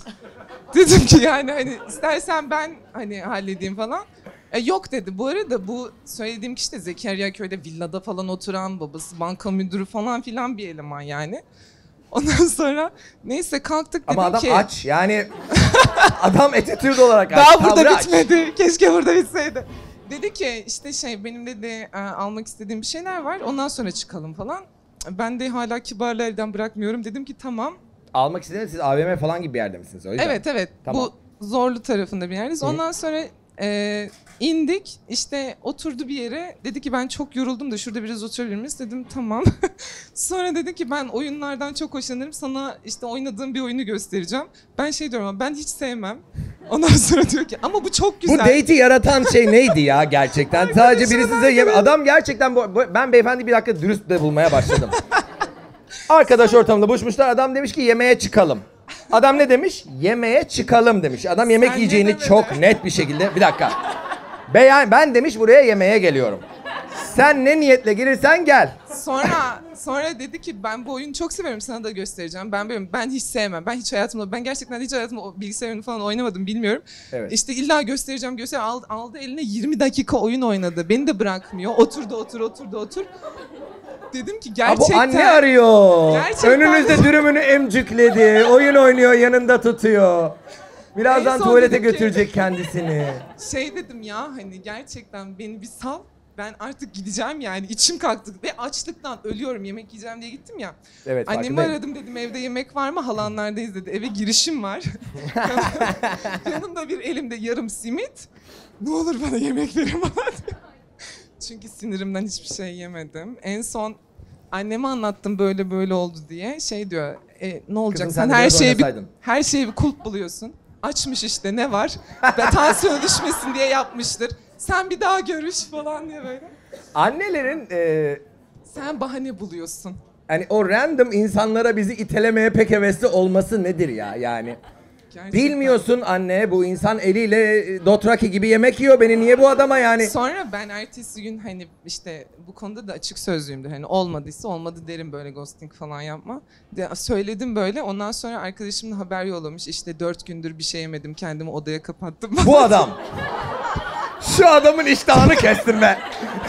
Dedim ki yani hani istersen ben hani halledeyim falan. E, yok dedi. Bu arada bu söylediğim kişi de Zekeriyaköy'de villada falan oturan, babası banka müdürü falan filan bir eleman yani. Ondan sonra neyse kalktık, dedim Ama adam ki... aç yani. Adam attitude olarak aç. Daha burada tavrı aç. bitmedi. Keşke burada bitseydi. Dedi ki işte şey, benim dedi e, almak istediğim bir şeyler var. Ondan sonra çıkalım falan. Ben de hala kibarlığı elden bırakmıyorum. Dedim ki tamam. Almak istediğiniz, siz A V M falan gibi bir yerde misiniz? O yüzden. Evet evet. Tamam. Bu Zorlu tarafında bir yerdeyiz. Ondan sonra e, indik. İşte oturdu bir yere. Dedi ki ben çok yoruldum da şurada biraz oturabilir miyiz? Dedim tamam. Sonra dedi ki ben oyunlardan çok hoşlanırım. Sana işte oynadığım bir oyunu göstereceğim. Ben şey diyorum ama ben hiç sevmem. Ondan sonra diyor ki ama bu çok güzel. Bu date'i yaratan şey neydi ya gerçekten? Sadece biri size yeme... Adam gerçekten bu, bu- ben beyefendi bir dakika dürüst de bulmaya başladım. Arkadaş ortamında buluşmuşlar. Adam demiş ki yemeğe çıkalım. Adam ne demiş? Yemeğe çıkalım demiş. Adam yemek Sen ne yiyeceğini demedin? çok net bir şekilde... Bir dakika. Beyan, ben demiş buraya yemeğe geliyorum. Sen ne niyetle gelirsen gel. Sonra sonra dedi ki ben bu oyunu çok severim, sana da göstereceğim. Ben böyle ben hiç sevmem. Ben hiç hayatımda ben gerçekten hiç hayatımda o bilgisayar oyunu falan oynamadım, bilmiyorum. Evet. İşte illa göstereceğim göster aldı, aldı eline yirmi dakika oyun oynadı. Beni de bırakmıyor. Oturdu otur oturdu otur. Dedim ki Ha, gerçekten. bu anne arıyor. Gerçekten. Önünüzde dürümünü emcükledi. Oyun oynuyor, yanında tutuyor. Birazdan En son tuvalete dedim ki- götürecek kendisini. Şey dedim ya, hani gerçekten beni bir sal. Ben artık gideceğim yani, içim kalktı ve açlıktan ölüyorum, yemek yiyeceğim diye gittim ya. Evet, Annemi farkındayım. aradım, dedim evde yemek var mı? Halanlardayız dedi. Eve girişim var. Yanımda bir elimde yarım simit. Ne olur bana yemek verin bana diyor. Çünkü sinirimden hiçbir şey yemedim. En son anneme anlattım böyle böyle oldu diye. Şey diyor, e, ne olacak Kızım, sen sen de her biraz şeye bir, oynasaydın. her şeye bir kulp buluyorsun. Açmış işte, ne var? Ve tansiyon düşmesin diye yapmıştır. Sen bir daha görüş falan diye böyle. Annelerin e, Sen bahane buluyorsun. hani o random insanlara bizi itelemeye pek hevesli olması nedir ya yani? Gerçekten. Bilmiyorsun anne, bu insan eliyle e, Dothraki gibi yemek yiyor, beni niye bu adama yani? Sonra ben ertesi gün hani işte bu konuda da açık sözlüyümdür. Hani olmadıysa olmadı derim, böyle ghosting falan yapma. De, söyledim böyle. Ondan sonra arkadaşım da haber yollamış. İşte dört gündür bir şey yemedim, kendimi odaya kapattım. Bu adam. Şu adamın iştahını kestin be.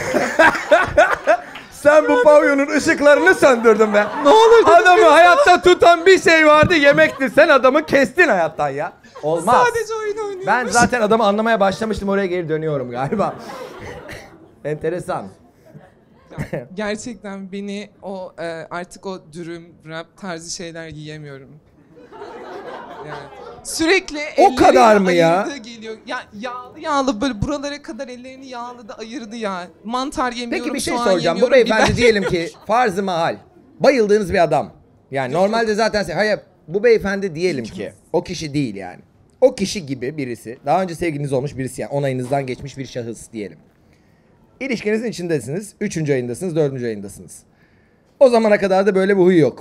Sen bu pavyonun ışıklarını söndürdün be. Ne olur Adamı hayatta tutan bir şey vardı, yemekti. Sen adamı kestin hayattan ya. Olmaz. Sadece oyun oynuyormuş. Ben zaten adamı anlamaya başlamıştım, oraya geri dönüyorum galiba. Enteresan. Gerçekten beni o e, artık o dürüm, rap tarzı şeyler yiyemiyorum. Yani Sürekli O kadar mı ya? ayırdığı geliyor. Ya yağlı yağlı böyle buralara kadar ellerini yağladı ayırdı ya. Mantar yemiyorum, Peki bir şey soğan soracağım. Bu yemiyorum, beyefendi biber- diyelim ki farz-ı mahal. Bayıldığınız bir adam. Yani normalde zaten... Hayır, bu beyefendi diyelim ki. O kişi değil yani. O kişi gibi birisi. Daha önce sevgiliniz olmuş birisi yani. Onayınızdan geçmiş bir şahıs diyelim. İlişkinizin içindesiniz. Üçüncü ayındasınız, dördüncü ayındasınız. O zamana kadar da böyle bir huy yok.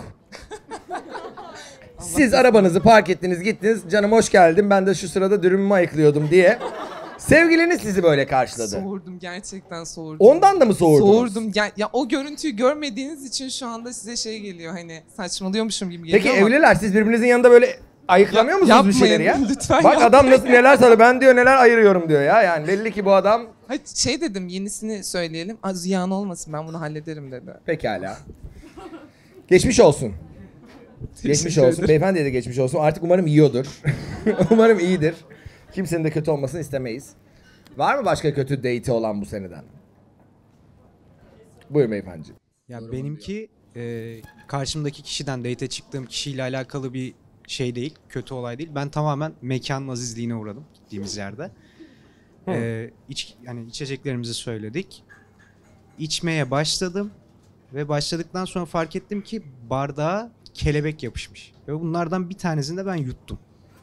Siz arabanızı park ettiniz, gittiniz. Canım hoş geldin, ben de şu sırada dürümümü ayıklıyordum diye. Sevgiliniz sizi böyle karşıladı. Soğurdum, gerçekten soğurdum. Ondan da mı soğurdunuz? Soğurdum. Ya, ya o görüntüyü görmediğiniz için şu anda size şey geliyor, hani saçmalıyormuşum gibi geliyor Peki ama. evliler, siz birbirinizin yanında böyle ayıklamıyor musunuz bir yapmayın, şeyleri ya? lütfen Bak yapmayın. adam nasıl neler söylüyor, ben diyor neler ayırıyorum diyor ya. Yani belli ki bu adam... Hayır, şey dedim, yenisini söyleyelim. Az ziyan olmasın, ben bunu hallederim dedi. Pekala. Geçmiş olsun. Geçmiş Teşekkür olsun. ederim. Beyefendiye de geçmiş olsun. Artık umarım yiyordur. Umarım iyidir. Kimsenin de kötü olmasını istemeyiz. Var mı başka kötü date'i olan bu seneden? Buyurun beyefendiciğim. Ya benimki e, karşımdaki kişiden, date'e çıktığım kişiyle alakalı bir şey değil, kötü olay değil. Ben tamamen mekanın azizliğine uğradım gittiğimiz yerde. E, iç, yani içeceklerimizi söyledik. İçmeye başladım ve başladıktan sonra fark ettim ki bardağa kelebek yapışmış. Ve bunlardan bir tanesini de ben yuttum.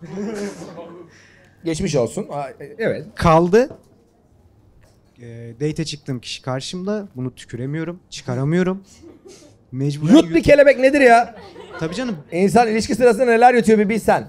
Geçmiş olsun. Aa, evet. Kaldı. E, date'e çıktığım kişi karşımda. Bunu tüküremiyorum, çıkaramıyorum. Mecburen Yut bir yut- kelebek nedir ya? Tabii canım. İnsan ilişki sırasında neler yutuyor bir bilsen.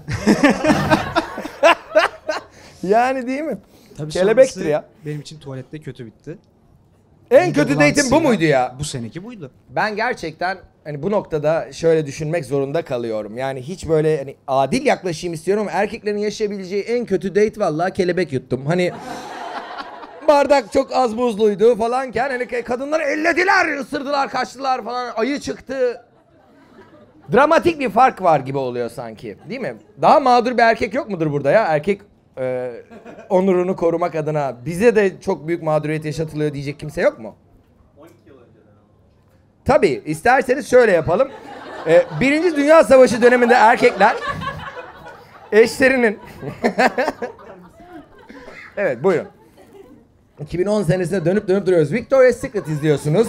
Yani değil mi? Tabii Kelebektir sonrası ya. Benim için tuvalette kötü bitti. En Mide kötü date'in bu bulantısıyla- muydu ya? Bu seneki buydu. Ben gerçekten hani bu noktada şöyle düşünmek zorunda kalıyorum. Yani hiç böyle hani adil yaklaşayım istiyorum ama erkeklerin yaşayabileceği en kötü date vallahi kelebek yuttum. Hani bardak çok az buzluydu falanken hani kadınları ellediler, ısırdılar, kaçtılar falan, ayı çıktı. Dramatik bir fark var gibi oluyor sanki, değil mi? Daha mağdur bir erkek yok mudur burada ya? Erkek e, onurunu korumak adına bize de çok büyük mağduriyet yaşatılıyor diyecek kimse yok mu? Tabii, isterseniz şöyle yapalım. Ee, Birinci Dünya Savaşı döneminde erkekler eşlerinin... Evet, buyurun. iki bin on senesine dönüp dönüp duruyoruz. Victoria's Secret izliyorsunuz.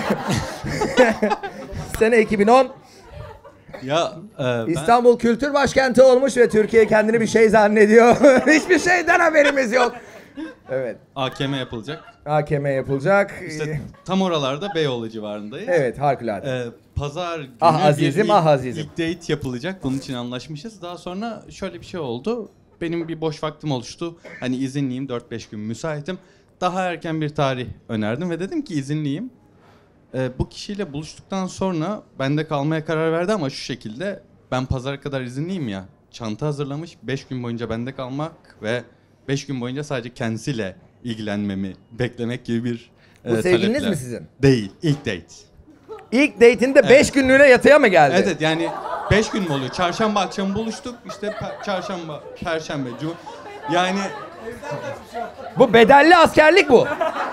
Sene iki bin on. Ya e, ben... İstanbul kültür başkenti olmuş ve Türkiye kendini bir şey zannediyor. Hiçbir şeyden haberimiz yok. Evet. A K M yapılacak. A K M yapılacak. İşte tam oralarda Beyoğlu civarındayız. Evet, harikulade. Ee, Pazar günü Ah azizim, bir ilk, ah azizim. ilk date yapılacak. Bunun için anlaşmışız. Daha sonra şöyle bir şey oldu. Benim bir boş vaktim oluştu. Hani izinliyim, dört beş gün müsaitim. Daha erken bir tarih önerdim ve dedim ki izinliyim. Ee, bu kişiyle buluştuktan sonra bende kalmaya karar verdi ama şu şekilde. Ben pazara kadar izinliyim ya. Çanta hazırlamış. beş gün boyunca bende kalmak ve beş gün boyunca sadece kendisiyle ilgilenmemi beklemek gibi bir Bu e, sevgiliniz taleple. mi sizin? Değil. İlk date. İlk date'inde beş Evet. günlüğüne yatıya mı geldi? Evet, evet yani beş gün mü oluyor? Çarşamba akşamı buluştuk. İşte per- çarşamba, perşembe, cuma. Yani Bu bedelli askerlik bu.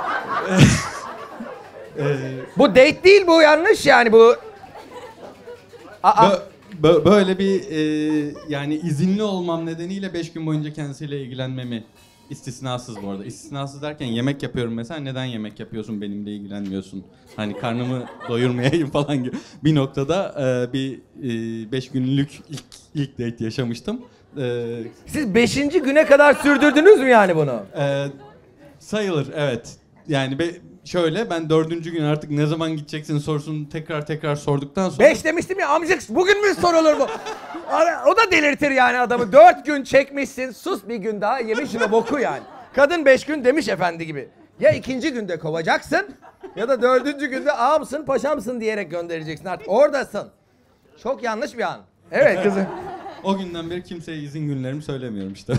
Bu date değil, bu yanlış yani bu. Aa, bö- bö- böyle bir e, yani izinli olmam nedeniyle beş gün boyunca kendisiyle ilgilenmemi istisnasız bu arada. İstisnasız derken yemek yapıyorum mesela. Neden yemek yapıyorsun, benimle ilgilenmiyorsun? Hani karnımı doyurmayayım falan gibi. Bir noktada e, bir e, beş günlük ilk, ilk date yaşamıştım. E, Siz beşinci güne kadar sürdürdünüz mü yani bunu? e, sayılır evet. Yani be, şöyle ben dördüncü gün artık ne zaman gideceksin sorusunu tekrar tekrar sorduktan sonra... Beş demiştim ya amcık, bugün mü sorulur bu? Ara- O da delirtir yani adamı. Dört gün çekmişsin, sus bir gün daha yemişsin o boku yani. Kadın beş gün demiş efendi gibi. Ya ikinci günde kovacaksın ya da dördüncü günde ağamsın paşamsın diyerek göndereceksin artık. Oradasın. Çok yanlış bir an. Evet kızım. O günden beri kimseye izin günlerimi söylemiyorum işte.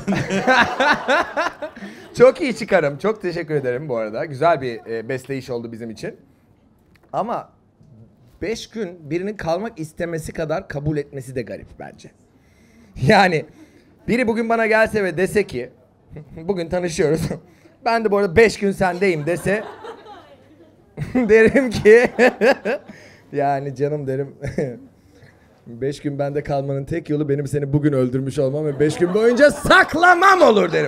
Çok iyi çıkarım. Çok teşekkür ederim bu arada. Güzel bir e, besleyiş oldu bizim için. Ama beş gün birinin kalmak istemesi kadar kabul etmesi de garip bence. Yani biri bugün bana gelse ve dese ki bugün tanışıyoruz. Ben de bu arada beş gün sendeyim dese derim ki yani canım derim Beş gün bende kalmanın tek yolu benim seni bugün öldürmüş olmam ve beş gün boyunca saklamam olur derim.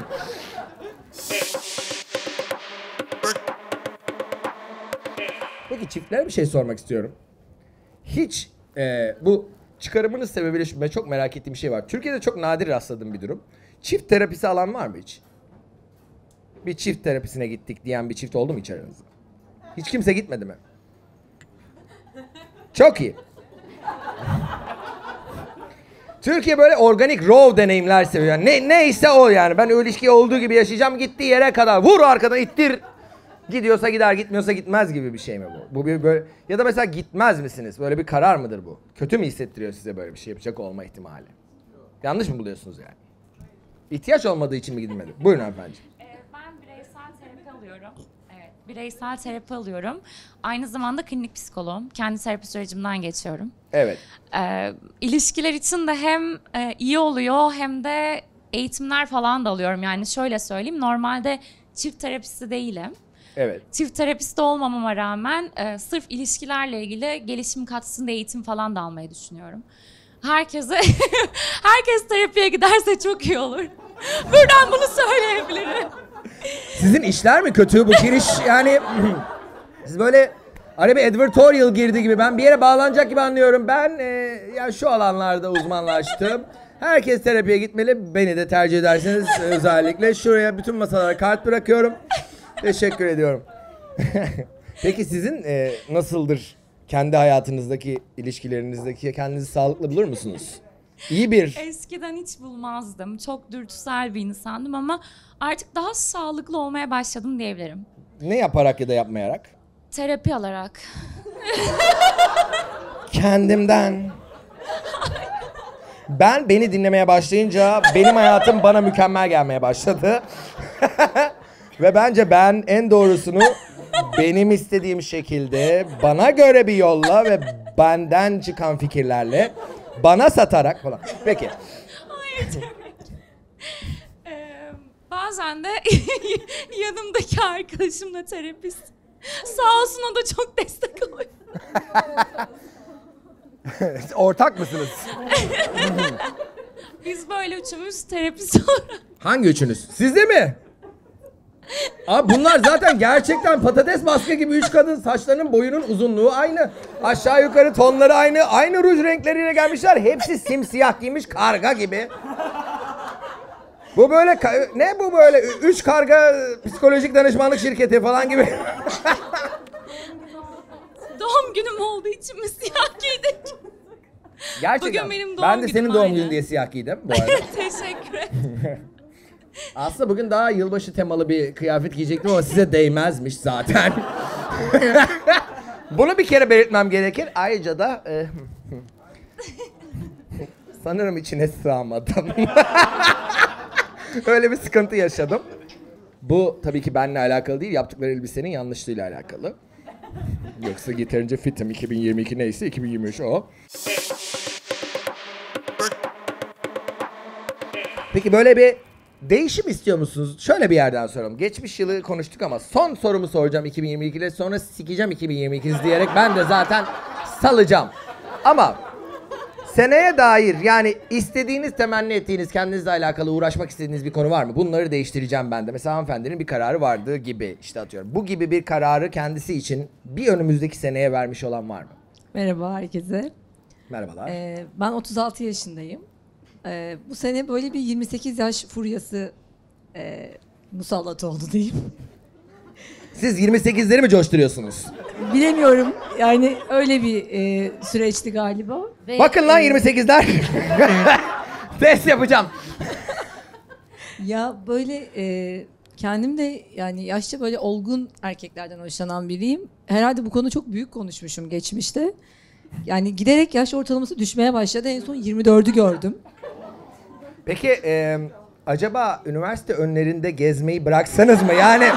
Peki çiftlere bir şey sormak istiyorum. Hiç e, bu çıkarımınız sebebiyle şu- ben çok merak ettiğim bir şey var. Türkiye'de çok nadir rastladığım bir durum. Çift terapisi alan var mı hiç? Bir çift terapisine gittik diyen bir çift oldu mu içerinizde? Hiç kimse gitmedi mi? Çok iyi. Türkiye böyle organik raw deneyimler seviyor. Yani ne neyse o yani. Ben o ilişkiyi olduğu gibi yaşayacağım. Gittiği yere kadar vur arkadan ittir. Gidiyorsa gider, gitmiyorsa gitmez gibi bir şey mi bu? Bu bir böyle ya da mesela gitmez misiniz? Böyle bir karar mıdır bu? Kötü mü hissettiriyor size böyle bir şey yapacak olma ihtimali? Yanlış mı buluyorsunuz yani? İhtiyaç olmadığı için mi gidilmedi? Buyurun hanımefendiciğim. Ben bireysel terapi alıyorum. Evet, bireysel terapi alıyorum. Aynı zamanda klinik psikoloğum. Kendi terapi sürecimden geçiyorum. Evet. Ee, ilişkiler için de hem e, iyi oluyor hem de eğitimler falan da alıyorum. Yani şöyle söyleyeyim, normalde çift terapisti değilim. Evet. Çift terapisti olmamama rağmen e, sırf ilişkilerle ilgili gelişim katsın diye eğitim falan da almayı düşünüyorum. Herkese, herkes terapiye giderse çok iyi olur. Buradan bunu söyleyebilirim. Sizin işler mi kötü bu giriş yani siz böyle araya bir advertorial girdi gibi ben bir yere bağlanacak gibi anlıyorum. Ben e, ya şu alanlarda uzmanlaştım. Herkes terapiye gitmeli. Beni de tercih ederseniz özellikle şuraya bütün masalara kart bırakıyorum. Teşekkür ediyorum. Peki sizin e, nasıldır kendi hayatınızdaki ilişkilerinizdeki kendinizi sağlıklı bulur musunuz? İyi bir. Eskiden hiç bulmazdım. Çok dürtüsel bir insandım ama artık daha sağlıklı olmaya başladım diyebilirim. Ne yaparak ya da yapmayarak? Terapi alarak. Kendimden. Ben beni dinlemeye başlayınca benim hayatım bana mükemmel gelmeye başladı. Ve bence ben en doğrusunu benim istediğim şekilde bana göre bir yolla ve benden çıkan fikirlerle bana satarak falan. Peki. Hayır tabii. Ee, bazen de yanımdaki arkadaşım da terapist. Sağ olsun o da çok destek oluyor. Ortak mısınız? Biz böyle üçümüz terapist olarak. Hangi üçünüz? Siz de mi? Abi bunlar zaten gerçekten patates baskı gibi üç kadın, saçlarının boyunun uzunluğu aynı. Aşağı yukarı tonları aynı. Aynı ruj renkleriyle gelmişler. Hepsi simsiyah giymiş karga gibi. Bu böyle ka- ne bu böyle üç karga psikolojik danışmanlık şirketi falan gibi. Doğum günüm olduğu için mi siyah giydik? Gerçekten. Bugün benim doğum ben de senin günüm, doğum aynen. günün diye siyah giydim bu arada. Teşekkür ederim. Aslında bugün daha yılbaşı temalı bir kıyafet giyecektim ama size değmezmiş zaten. Bunu bir kere belirtmem gerekir. Ayrıca da e, sanırım içine sığamadım. Öyle bir sıkıntı yaşadım. Bu tabii ki benimle alakalı değil, yaptıkları elbisenin yanlışlığıyla alakalı. Yoksa yeterince fitim. iki bin yirmi iki neyse iki bin yirmi üç o. Peki böyle bir değişim istiyor musunuz? Şöyle bir yerden soralım. Geçmiş yılı konuştuk ama son sorumu soracağım iki bin yirmi ikide, sonra sikeceğim iki bin yirmi iki diyerek ben de zaten salacağım. Ama seneye dair yani istediğiniz, temenni ettiğiniz, kendinizle alakalı uğraşmak istediğiniz bir konu var mı? Bunları değiştireceğim ben de. Mesela hanımefendinin bir kararı vardı gibi işte atıyorum. Bu gibi bir kararı kendisi için bir önümüzdeki seneye vermiş olan var mı? Merhaba herkese. Merhabalar. Ee, ben otuz altı yaşındayım. Ee, bu sene böyle bir yirmi sekiz yaş furyası e, musallat oldu diyeyim. Siz yirmi sekizleri mi coşturuyorsunuz? Bilemiyorum. Yani öyle bir e, süreçti galiba. Ve, Bakın lan e, yirmi sekizler. Test yapacağım. Ya böyle e, kendim de yani yaşça böyle olgun erkeklerden hoşlanan biriyim. Herhalde bu konu çok büyük konuşmuşum geçmişte. Yani giderek yaş ortalaması düşmeye başladı. En son yirmi dördü gördüm. Peki e, acaba üniversite önlerinde gezmeyi bıraksanız mı? Yani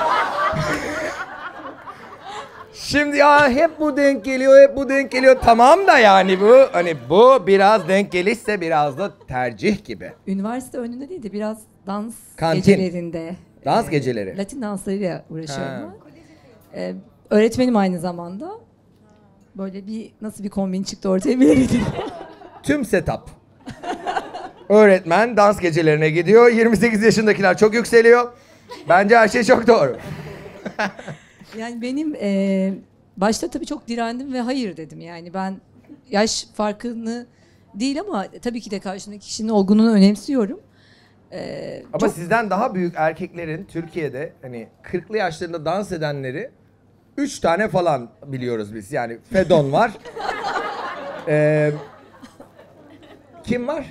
şimdi ya hep bu denk geliyor, hep bu denk geliyor. Tamam da yani bu hani bu biraz denk gelirse biraz da tercih gibi. Üniversite önünde değil de biraz dans Kantin. gecelerinde. Dans e, geceleri. Latin danslarıyla uğraşıyorum Ha. ben. E, öğretmenim aynı zamanda. Böyle bir nasıl bir kombin çıktı ortaya bilemedim. Tüm setup. Öğretmen dans gecelerine gidiyor. yirmi sekiz yaşındakiler çok yükseliyor. Bence her şey çok doğru. Yani benim e, başta tabii çok direndim ve hayır dedim. Yani ben yaş farkını değil ama tabii ki de karşımdaki kişinin olgunluğunu önemsiyorum. E, Ama çok- sizden daha büyük erkeklerin Türkiye'de hani kırklı yaşlarında dans edenleri üç tane falan biliyoruz biz. Yani Fedon var. Ee, kim var?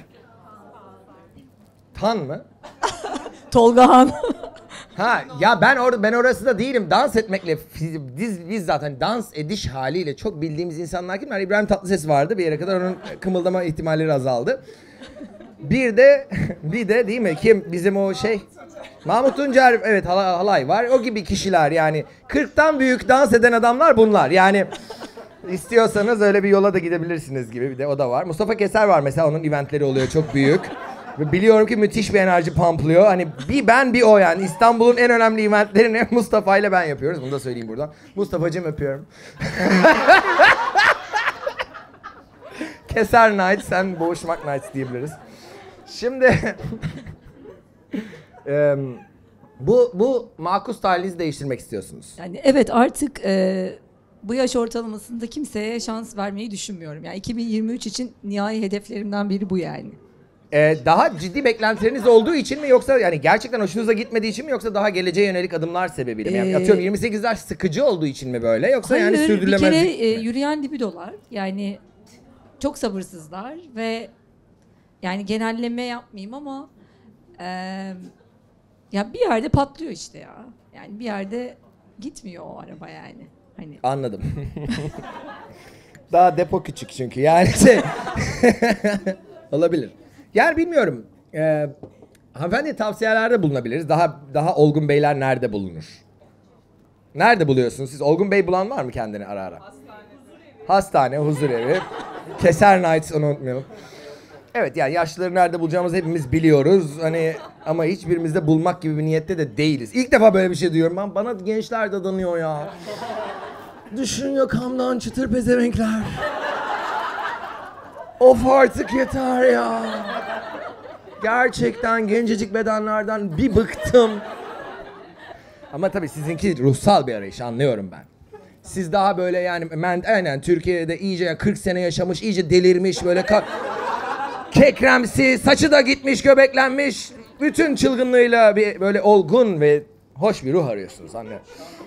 Tan mı? Tolga Han. Ha ya ben orada ben orası da değilim. Dans etmekle fiz- biz biz zaten dans ediş haliyle çok bildiğimiz insanlar kimler? İbrahim Tatlıses vardı bir yere kadar, onun kımıldama ihtimalleri azaldı. Bir de bir de değil mi? Kim bizim o şey? Mahmut Tuncer, evet, halay, halay var. O gibi kişiler yani. kırktan büyük dans eden adamlar bunlar. Yani istiyorsanız öyle bir yola da gidebilirsiniz gibi, bir de o da var. Mustafa Keser var mesela, onun eventleri oluyor çok büyük. Ve biliyorum ki müthiş bir enerji pumplıyor. Hani bir ben bir o yani. İstanbul'un en önemli eventlerini Mustafa ile ben yapıyoruz. Bunu da söyleyeyim buradan. Mustafa'cığım öpüyorum. Keser Night, sen Boğuşmak Nights diyebiliriz. Şimdi Eee, bu bu makus talihinizi değiştirmek istiyorsunuz. Yani evet, artık e, bu yaş ortalamasında kimseye şans vermeyi düşünmüyorum. Yani iki bin yirmi üç için nihai hedeflerimden biri bu yani. Ee, daha ciddi beklentileriniz olduğu için mi, yoksa yani gerçekten hoşunuza gitmediği için mi, yoksa daha geleceğe yönelik adımlar sebebiyle mi? Yani Ee, atıyorum yirmi sekizler sıkıcı olduğu için mi böyle, yoksa yani Hayır, bir sürdürülemezlik kere e, mi? yürüyen libidolar. Yani çok sabırsızlar ve yani genelleme yapmayayım ama e, ya bir yerde patlıyor işte ya. Yani bir yerde gitmiyor o araba yani. Hani Anladım. Daha depo küçük çünkü yani şey olabilir. Yani bilmiyorum. Ee, hanımefendi tavsiyelerde bulunabiliriz. Daha daha olgun beyler nerede bulunur? Nerede buluyorsunuz siz? Olgun bey bulan var mı kendini ara ara? Hastane, Hastane, huzur evi. Keser Nights, onu unutmayalım. Evet, yani yaşlıları nerede bulacağımızı hepimiz biliyoruz. Hani ama hiçbirimiz de bulmak gibi bir niyette de değiliz. İlk defa böyle bir şey duyuyorum ben. Bana gençler de danıyor ya. Düşün yakamdan çıtır pezevenkler. Of artık yeter ya. Gerçekten gencecik bedenlerden bir bıktım. Ama tabii sizinki ruhsal bir arayış, anlıyorum ben. Siz daha böyle yani ben aynen Türkiye'de iyice kırk sene yaşamış, iyice delirmiş böyle ka- kekremsi, saçı da gitmiş, göbeklenmiş, bütün çılgınlığıyla bir böyle olgun ve hoş bir ruh arıyorsunuz, anlıyorum.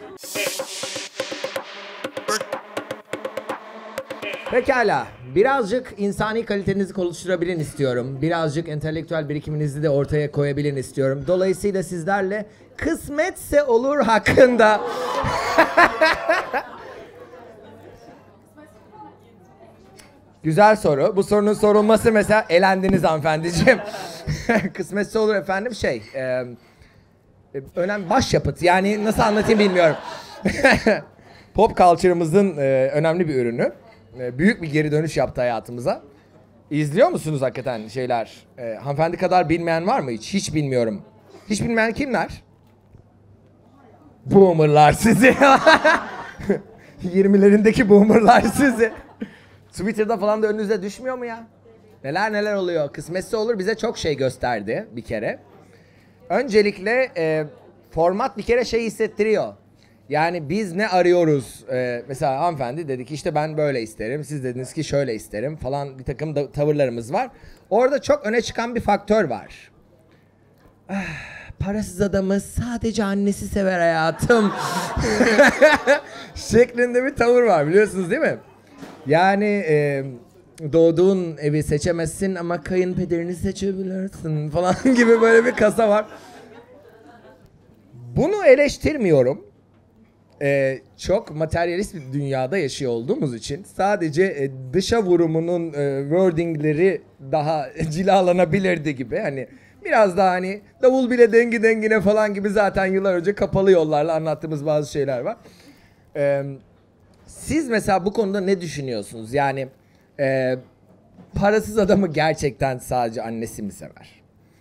Pekala, birazcık insani kalitenizi konuşturabilin istiyorum. Birazcık entelektüel birikiminizi de ortaya koyabilin istiyorum. Dolayısıyla sizlerle kısmetse olur hakkında... Güzel soru. Bu sorunun sorulması mesela, elendiniz hanımefendiciğim. Kısmetse olur efendim şey... E, önemli başyapıt, yani nasıl anlatayım bilmiyorum. Pop culture'ımızın e, önemli bir ürünü. Büyük bir geri dönüş yaptı hayatımıza. İzliyor musunuz hakikaten şeyler? Ee, hanımefendi kadar bilmeyen var mı hiç? Hiç bilmiyorum. Hiç bilmeyen kimler? Boomerlar sizi. yirmilerindeki boomerlar sizi. Twitter'da falan da önünüze düşmüyor mu ya? Neler neler oluyor. Kısmetse olur bize çok şey gösterdi bir kere. Öncelikle e, format bir kere şey hissettiriyor. Yani biz ne arıyoruz? Ee, mesela hanımefendi dedi ki işte ben böyle isterim. Siz dediniz ki şöyle isterim falan, bir takım da tavırlarımız var. Orada çok öne çıkan bir faktör var. Ah, parasız adamı sadece annesi sever hayatım. Şeklinde bir tavır var, biliyorsunuz değil mi? Yani e, doğduğun evi seçemezsin ama kayınpederini seçebilirsin falan gibi böyle bir kasa var. Bunu eleştirmiyorum. Ee, çok materyalist bir dünyada yaşıyor olduğumuz için sadece e, dışa vurumunun e, wordingleri daha cilalanabilirdi gibi, hani biraz daha hani davul bile dengi dengine falan gibi, zaten yıllar önce kapalı yollarla anlattığımız bazı şeyler var. Ee, siz mesela bu konuda ne düşünüyorsunuz? Yani e, parasız adamı gerçekten sadece annesi mi sever?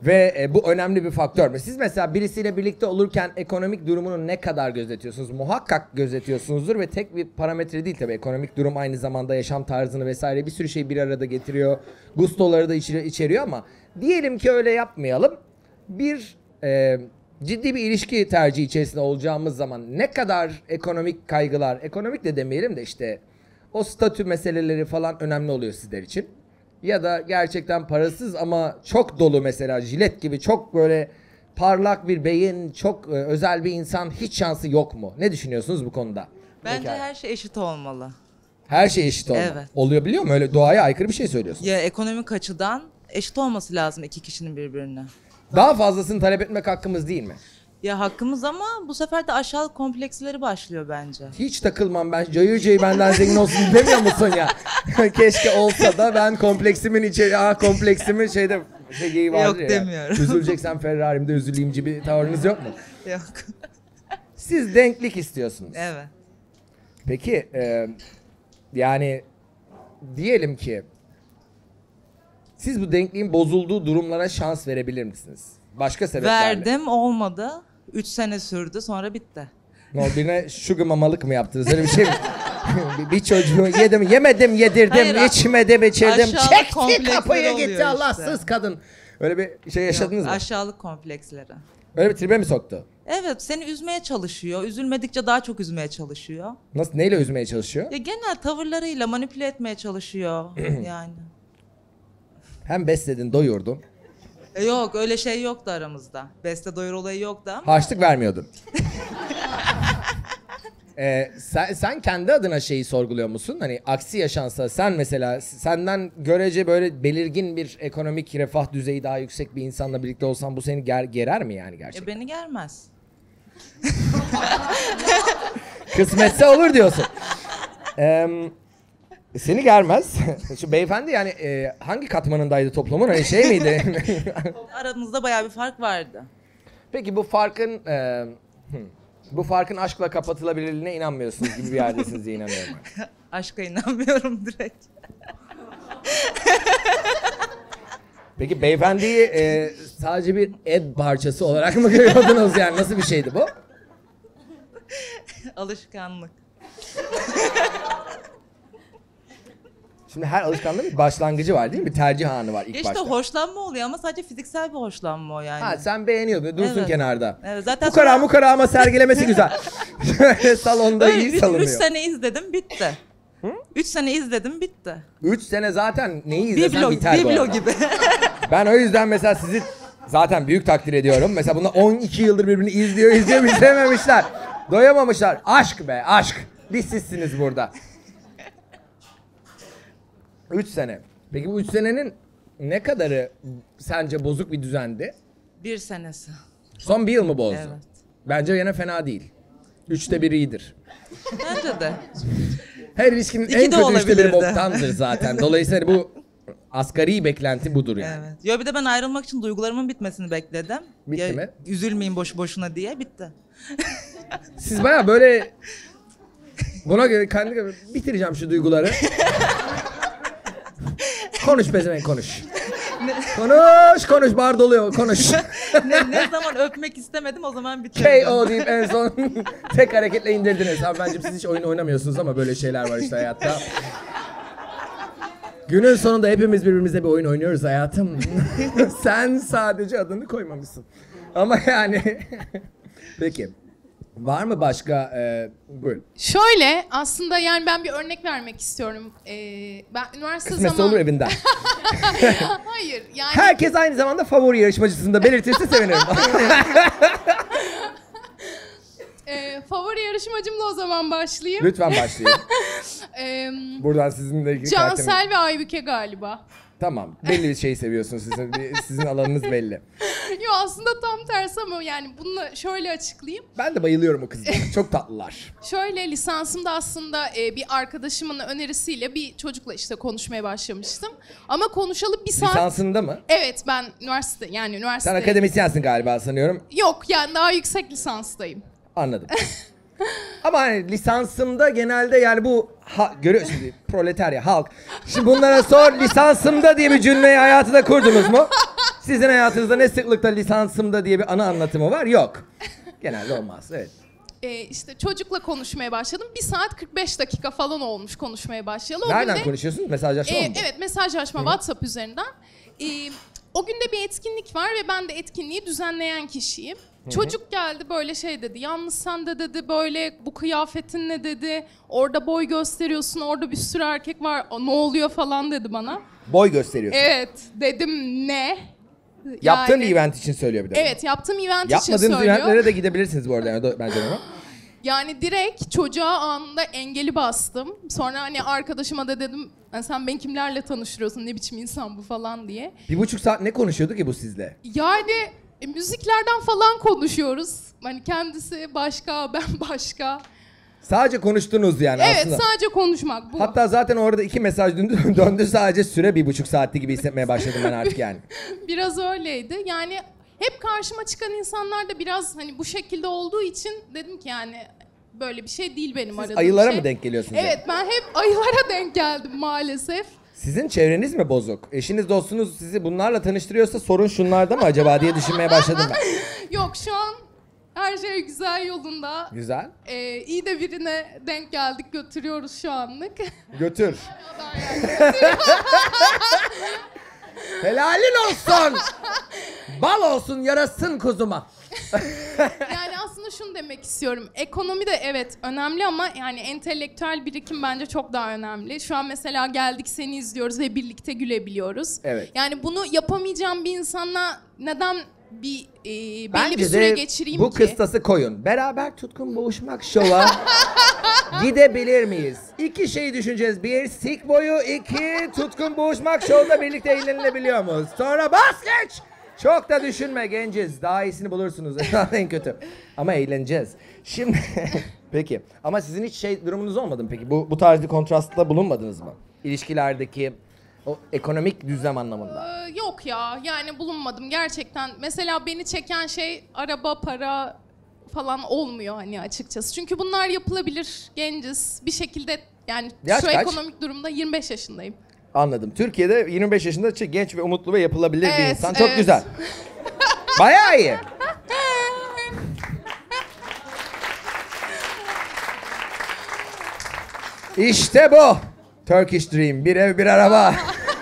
Ve e, bu önemli bir faktör mü? Siz mesela birisiyle birlikte olurken ekonomik durumunu ne kadar gözetiyorsunuz? Muhakkak gözetiyorsunuzdur ve tek bir parametre değil tabii. Ekonomik durum aynı zamanda yaşam tarzını vesaire bir sürü şeyi bir arada getiriyor. Gustoları da içeri- içeriyor ama diyelim ki öyle yapmayalım. Bir e, ciddi bir ilişki tercihi içerisinde olacağımız zaman ne kadar ekonomik kaygılar, ekonomik de demeyelim de işte o statü meseleleri falan önemli oluyor sizler için? Ya da gerçekten parasız ama çok dolu mesela jilet gibi çok böyle parlak bir beyin, çok e, özel bir insan hiç şansı yok mu? Ne düşünüyorsunuz bu konuda? Bence Pekala. her şey eşit olmalı. Her şey eşit olmalı. Evet. Oluyor biliyor musun? Öyle doğaya aykırı bir şey söylüyorsun. Ya ekonomik açıdan eşit olması lazım iki kişinin birbirine. Daha fazlasını talep etmek hakkımız değil mi? Ya hakkımız ama bu sefer de aşağılık kompleksleri başlıyor bence. Hiç takılmam ben. Cayır cayır benden zengin olsun demiyor musun ya? Keşke olsa da ben kompleksimin içeri... Aa kompleksimin şeyde... Şey geyiği vardır Yok ya. demiyorum. Üzüleceksen Ferrari'mde üzüleyim gibi tavrınız yok mu? Yok. Siz denklik istiyorsunuz. Evet. Peki e, yani diyelim ki siz bu denkliğin bozulduğu durumlara şans verebilir misiniz? Başka sebeplerle. Verdim olmadı. Üç sene sürdü sonra bitti. Ne oldu, birine sugar mamalık mı yaptınız? Öyle bir şey mi? bir, bir çocuğu yedim, yemedim, yedirdim, Hayır, içmedim, içirdim. aşağılık Çekti kompleksleri kapıyı oluyor gitti işte. Allahsız kadın. Öyle bir şey yaşadınız Yok, mı? aşağılık kompleksleri. Öyle bir tribe mi soktu? Evet, seni üzmeye çalışıyor. Üzülmedikçe daha çok üzmeye çalışıyor. Nasıl, neyle üzmeye çalışıyor? Ya genel tavırlarıyla manipüle etmeye çalışıyor yani. Hem besledin, doyurdun. E yok, öyle şey yoktu aramızda. Beste doyur olayı yoktu ama. Harçlık vermiyordun. Ee, sen, sen kendi adına şeyi sorguluyor musun? Hani aksi yaşansa sen mesela senden görece böyle belirgin bir ekonomik refah düzeyi daha yüksek bir insanla birlikte olsan bu seni ger, gerer mi yani gerçekten? E beni germez. Kısmetse olur diyorsun. Ee, seni germez. Şu beyefendi yani e, hangi katmanındaydı toplumun? Hani şey miydi? Aramızda bayağı bir fark vardı. Peki bu farkın e, hmm, bu farkın aşkla kapatılabilirliğine inanmıyorsunuz gibi bir yerdesiniz diye inanıyorum ben. Aşka inanmıyorum direkt. Peki beyefendiyi e, sadece bir et parçası olarak mı görüyordunuz yani? Nasıl bir şeydi bu? Alışkanlık. Şimdi her alışkanlığın bir başlangıcı var değil mi? Bir tercih anı var ilk Ya işte başta. hoşlanma oluyor ama sadece fiziksel bir hoşlanma o yani. Ha sen beğeniyordun, dursun Evet. kenarda. Evet, zaten Bu kara sonra- bu kara ama sergilemesi güzel. Şöyle salonda Öyle, iyi üç- salınıyor. Üç sene izledim bitti. Üç sene izledim bitti. Üç sene zaten neyi izlesen Biblo, biter bu biblo arada. gibi. Ben o yüzden mesela sizi zaten büyük takdir ediyorum. Mesela bunlar on iki yıldır birbirini izliyor, izliyor, izlememişler. Doyamamışlar. Aşk be, aşk. Bir sizsiniz burada. Üç sene. Peki bu üç senenin ne kadarı sence bozuk bir düzendi? Bir senesi. Son bir yıl mı bozdu? Evet. Bence yine fena değil. Üçte biri iyidir. Bence de. Her ilişkinin İki en de kötü üçte biri olabilirdi. boktandır zaten. Dolayısıyla bu asgari beklenti budur yani. Evet. Yo bir de ben ayrılmak için duygularımın bitmesini bekledim. Bitti Ya, mi? Üzülmeyin boşu boşuna diye bitti. Siz baya böyle buna göre kendi göre bitireceğim şu duyguları. Konuş pezevenk konuş. Konuş konuş bar doluyor konuş. ne, ne zaman öpmek istemedim o zaman bitirdim. K O deyip en son tek hareketle indirdiniz. Hanımefendiciğim siz hiç oyun oynamıyorsunuz ama böyle şeyler var işte hayatta. Günün sonunda hepimiz birbirimizle bir oyun oynuyoruz hayatım. Sen sadece adını koymamışsın. Ama yani peki. Var mı başka? E, buyurun. Şöyle aslında yani ben bir örnek vermek istiyorum. Ee, ben üniversite Kısmetse zaman... olur evinden. Hayır yani... Herkes aynı zamanda favori yarışmacısını da belirtirse sevinirim. Ee, favori yarışmacımla o zaman başlayayım. Lütfen başlayın. Ee, Buradan sizinle ilgili Cansel karakterimi- ve Aybüke galiba. Tamam. Belli bir şey seviyorsunuz sizin. bir- Sizin alanınız belli. Yo aslında tam tersi ama yani bunu şöyle açıklayayım. Ben de bayılıyorum o kızlara. Çok tatlılar. Şöyle lisansımda aslında e, bir arkadaşımın önerisiyle bir çocukla işte konuşmaya başlamıştım. Ama konuşalı bir saat... Lisansında mı? Evet ben üniversite yani üniversite... Sen akademisyensin galiba sanıyorum. Yok yani daha yüksek lisanstayım. Anladım. Ama hani lisansımda genelde yani bu ha, görüyor şimdi proletarya halk. Şimdi bunlara sor lisansımda diye bir cümleyi hayatında kurdunuz mu? Sizin hayatınızda ne sıklıkla lisansımda diye bir ana anlatımı var? Yok. Genelde olmaz. Evet. Ee, işte çocukla konuşmaya başladım. bir saat kırk beş dakika falan olmuş konuşmaya başlayalı. O Nereden günde, konuşuyorsunuz? Mesajlaşma e, mı? Evet, mesajlaşma Hı. WhatsApp üzerinden. Ee, o günde bir etkinlik var ve ben de etkinliği düzenleyen kişiyim. Hı hı. Çocuk geldi böyle şey dedi. Yalnız sen de dedi böyle bu kıyafetin ne dedi. Orada boy gösteriyorsun. Orada bir sürü erkek var. O, ne oluyor falan dedi bana. Boy gösteriyorsun. Evet dedim ne? Yaptığın Yani- bir event için söylüyor bir de. Evet yaptığım event için Yapmadığınız söylüyor. eventlere de gidebilirsiniz bu arada yani, bence ona. Yani direkt çocuğa anında engeli bastım. Sonra hani arkadaşıma da dedim "Yani sen beni kimlerle tanıştırıyorsun, ne biçim insan bu falan diye. Bir buçuk saat ne konuşuyordu ki bu sizle? Yani e, müziklerden falan konuşuyoruz. Hani kendisi başka, ben başka. Sadece konuştunuz yani Evet aslında. sadece konuşmak bu. Hatta zaten orada iki mesaj döndü, döndü sadece süre bir buçuk saatti gibi hissetmeye başladım ben artık yani. Biraz öyleydi. Yani hep karşıma çıkan insanlar da biraz hani bu şekilde olduğu için dedim ki yani böyle bir şey değil benim aradığım ayılara şey. mı denk geliyorsunuz Evet ben hep ayılara denk geldim maalesef. Sizin çevreniz mi bozuk? Eşiniz, dostunuz sizi bunlarla tanıştırıyorsa sorun şunlarda mı acaba diye düşünmeye başladım ben. Yok şu an her şey güzel yolunda. Güzel. Ee, iyi de birine denk geldik götürüyoruz şu anlık. Götür. Helalin olsun. Bal olsun yarasın kuzuma. Yani aslında şunu demek istiyorum. Ekonomi de evet önemli ama yani entelektüel birikim bence çok daha önemli. Şu an mesela geldik seni izliyoruz ve birlikte gülebiliyoruz. Evet. Yani bunu yapamayacağım bir insanla neden bir e, belli Bence bir süre de geçireyim bu ki? kıstası koyun. Beraber tutkun boğuşmak şova gidebilir miyiz? İki şey düşüneceğiz. Bir, sik boyu. iki tutkun boğuşmak şovda birlikte eğlenilebiliyor muyuz? Sonra bas geç. Çok da düşünme genciz. Daha iyisini bulursunuz. En kötü. Ama eğleneceğiz. Şimdi peki. Ama sizin hiç şey durumunuz olmadı mı peki? Bu, bu tarz bir kontrastta bulunmadınız mı? İlişkilerdeki o ekonomik düzlem anlamında. Ee, yok ya yani bulunmadım gerçekten. Mesela beni çeken şey araba, para falan olmuyor hani açıkçası. Çünkü bunlar yapılabilir, genciz. Bir şekilde yani Yaş şu kaç? ekonomik durumda yirmi beş yaşındayım. Anladım. Türkiye'de yirmi beş yaşında genç ve umutlu ve yapılabilir bir Evet, insan. Çok evet. güzel. Bayağı iyi. İşte bu. Turkish Dream. Bir ev, bir araba.